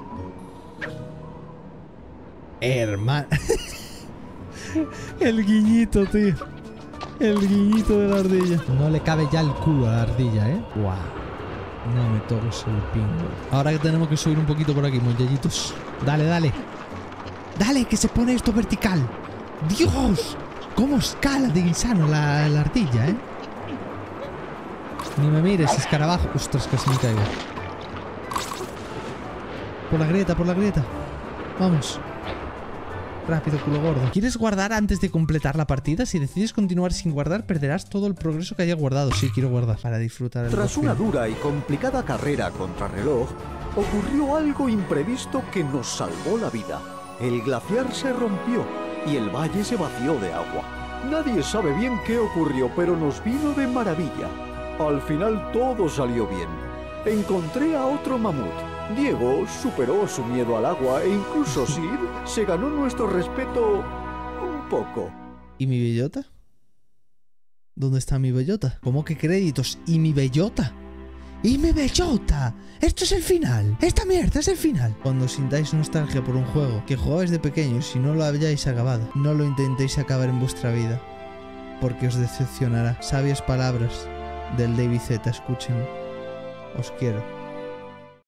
Hermano. El guiñito, tío. El guiñito de la ardilla. No le cabe ya el culo a la ardilla, ¿eh? Guau. No me toques el pingo. Ahora que tenemos que subir un poquito por aquí, muchachitos. Dale, dale. Dale, que se pone esto vertical. ¡Dios! ¿Cómo escala de insano la, la ardilla, eh? Ni me mires, escarabajo. Ostras, casi me caigo. Por la grieta, por la grieta. Vamos. Rápido, culo gordo. ¿Quieres guardar antes de completar la partida? Si decides continuar sin guardar, perderás todo el progreso que hayas guardado. Sí, quiero guardar para disfrutar el Tras una dura y complicada carrera contra reloj, ocurrió algo imprevisto que nos salvó la vida. El glaciar se rompió y el valle se vació de agua. Nadie sabe bien qué ocurrió, pero nos vino de maravilla. Al final todo salió bien. Encontré a otro mamut. Diego superó su miedo al agua e incluso Sid se ganó nuestro respeto un poco. ¿Y mi bellota? ¿Dónde está mi bellota? ¿Cómo que créditos? ¿Y mi bellota? ¡Y mi bellota! ¡Esto es el final! ¡Esta mierda es el final! Cuando sintáis nostalgia por un juego que jugabais de pequeños y no lo hayáis acabado, no lo intentéis acabar en vuestra vida, porque os decepcionará. Sabias palabras del David Z, escúchenme. Os quiero.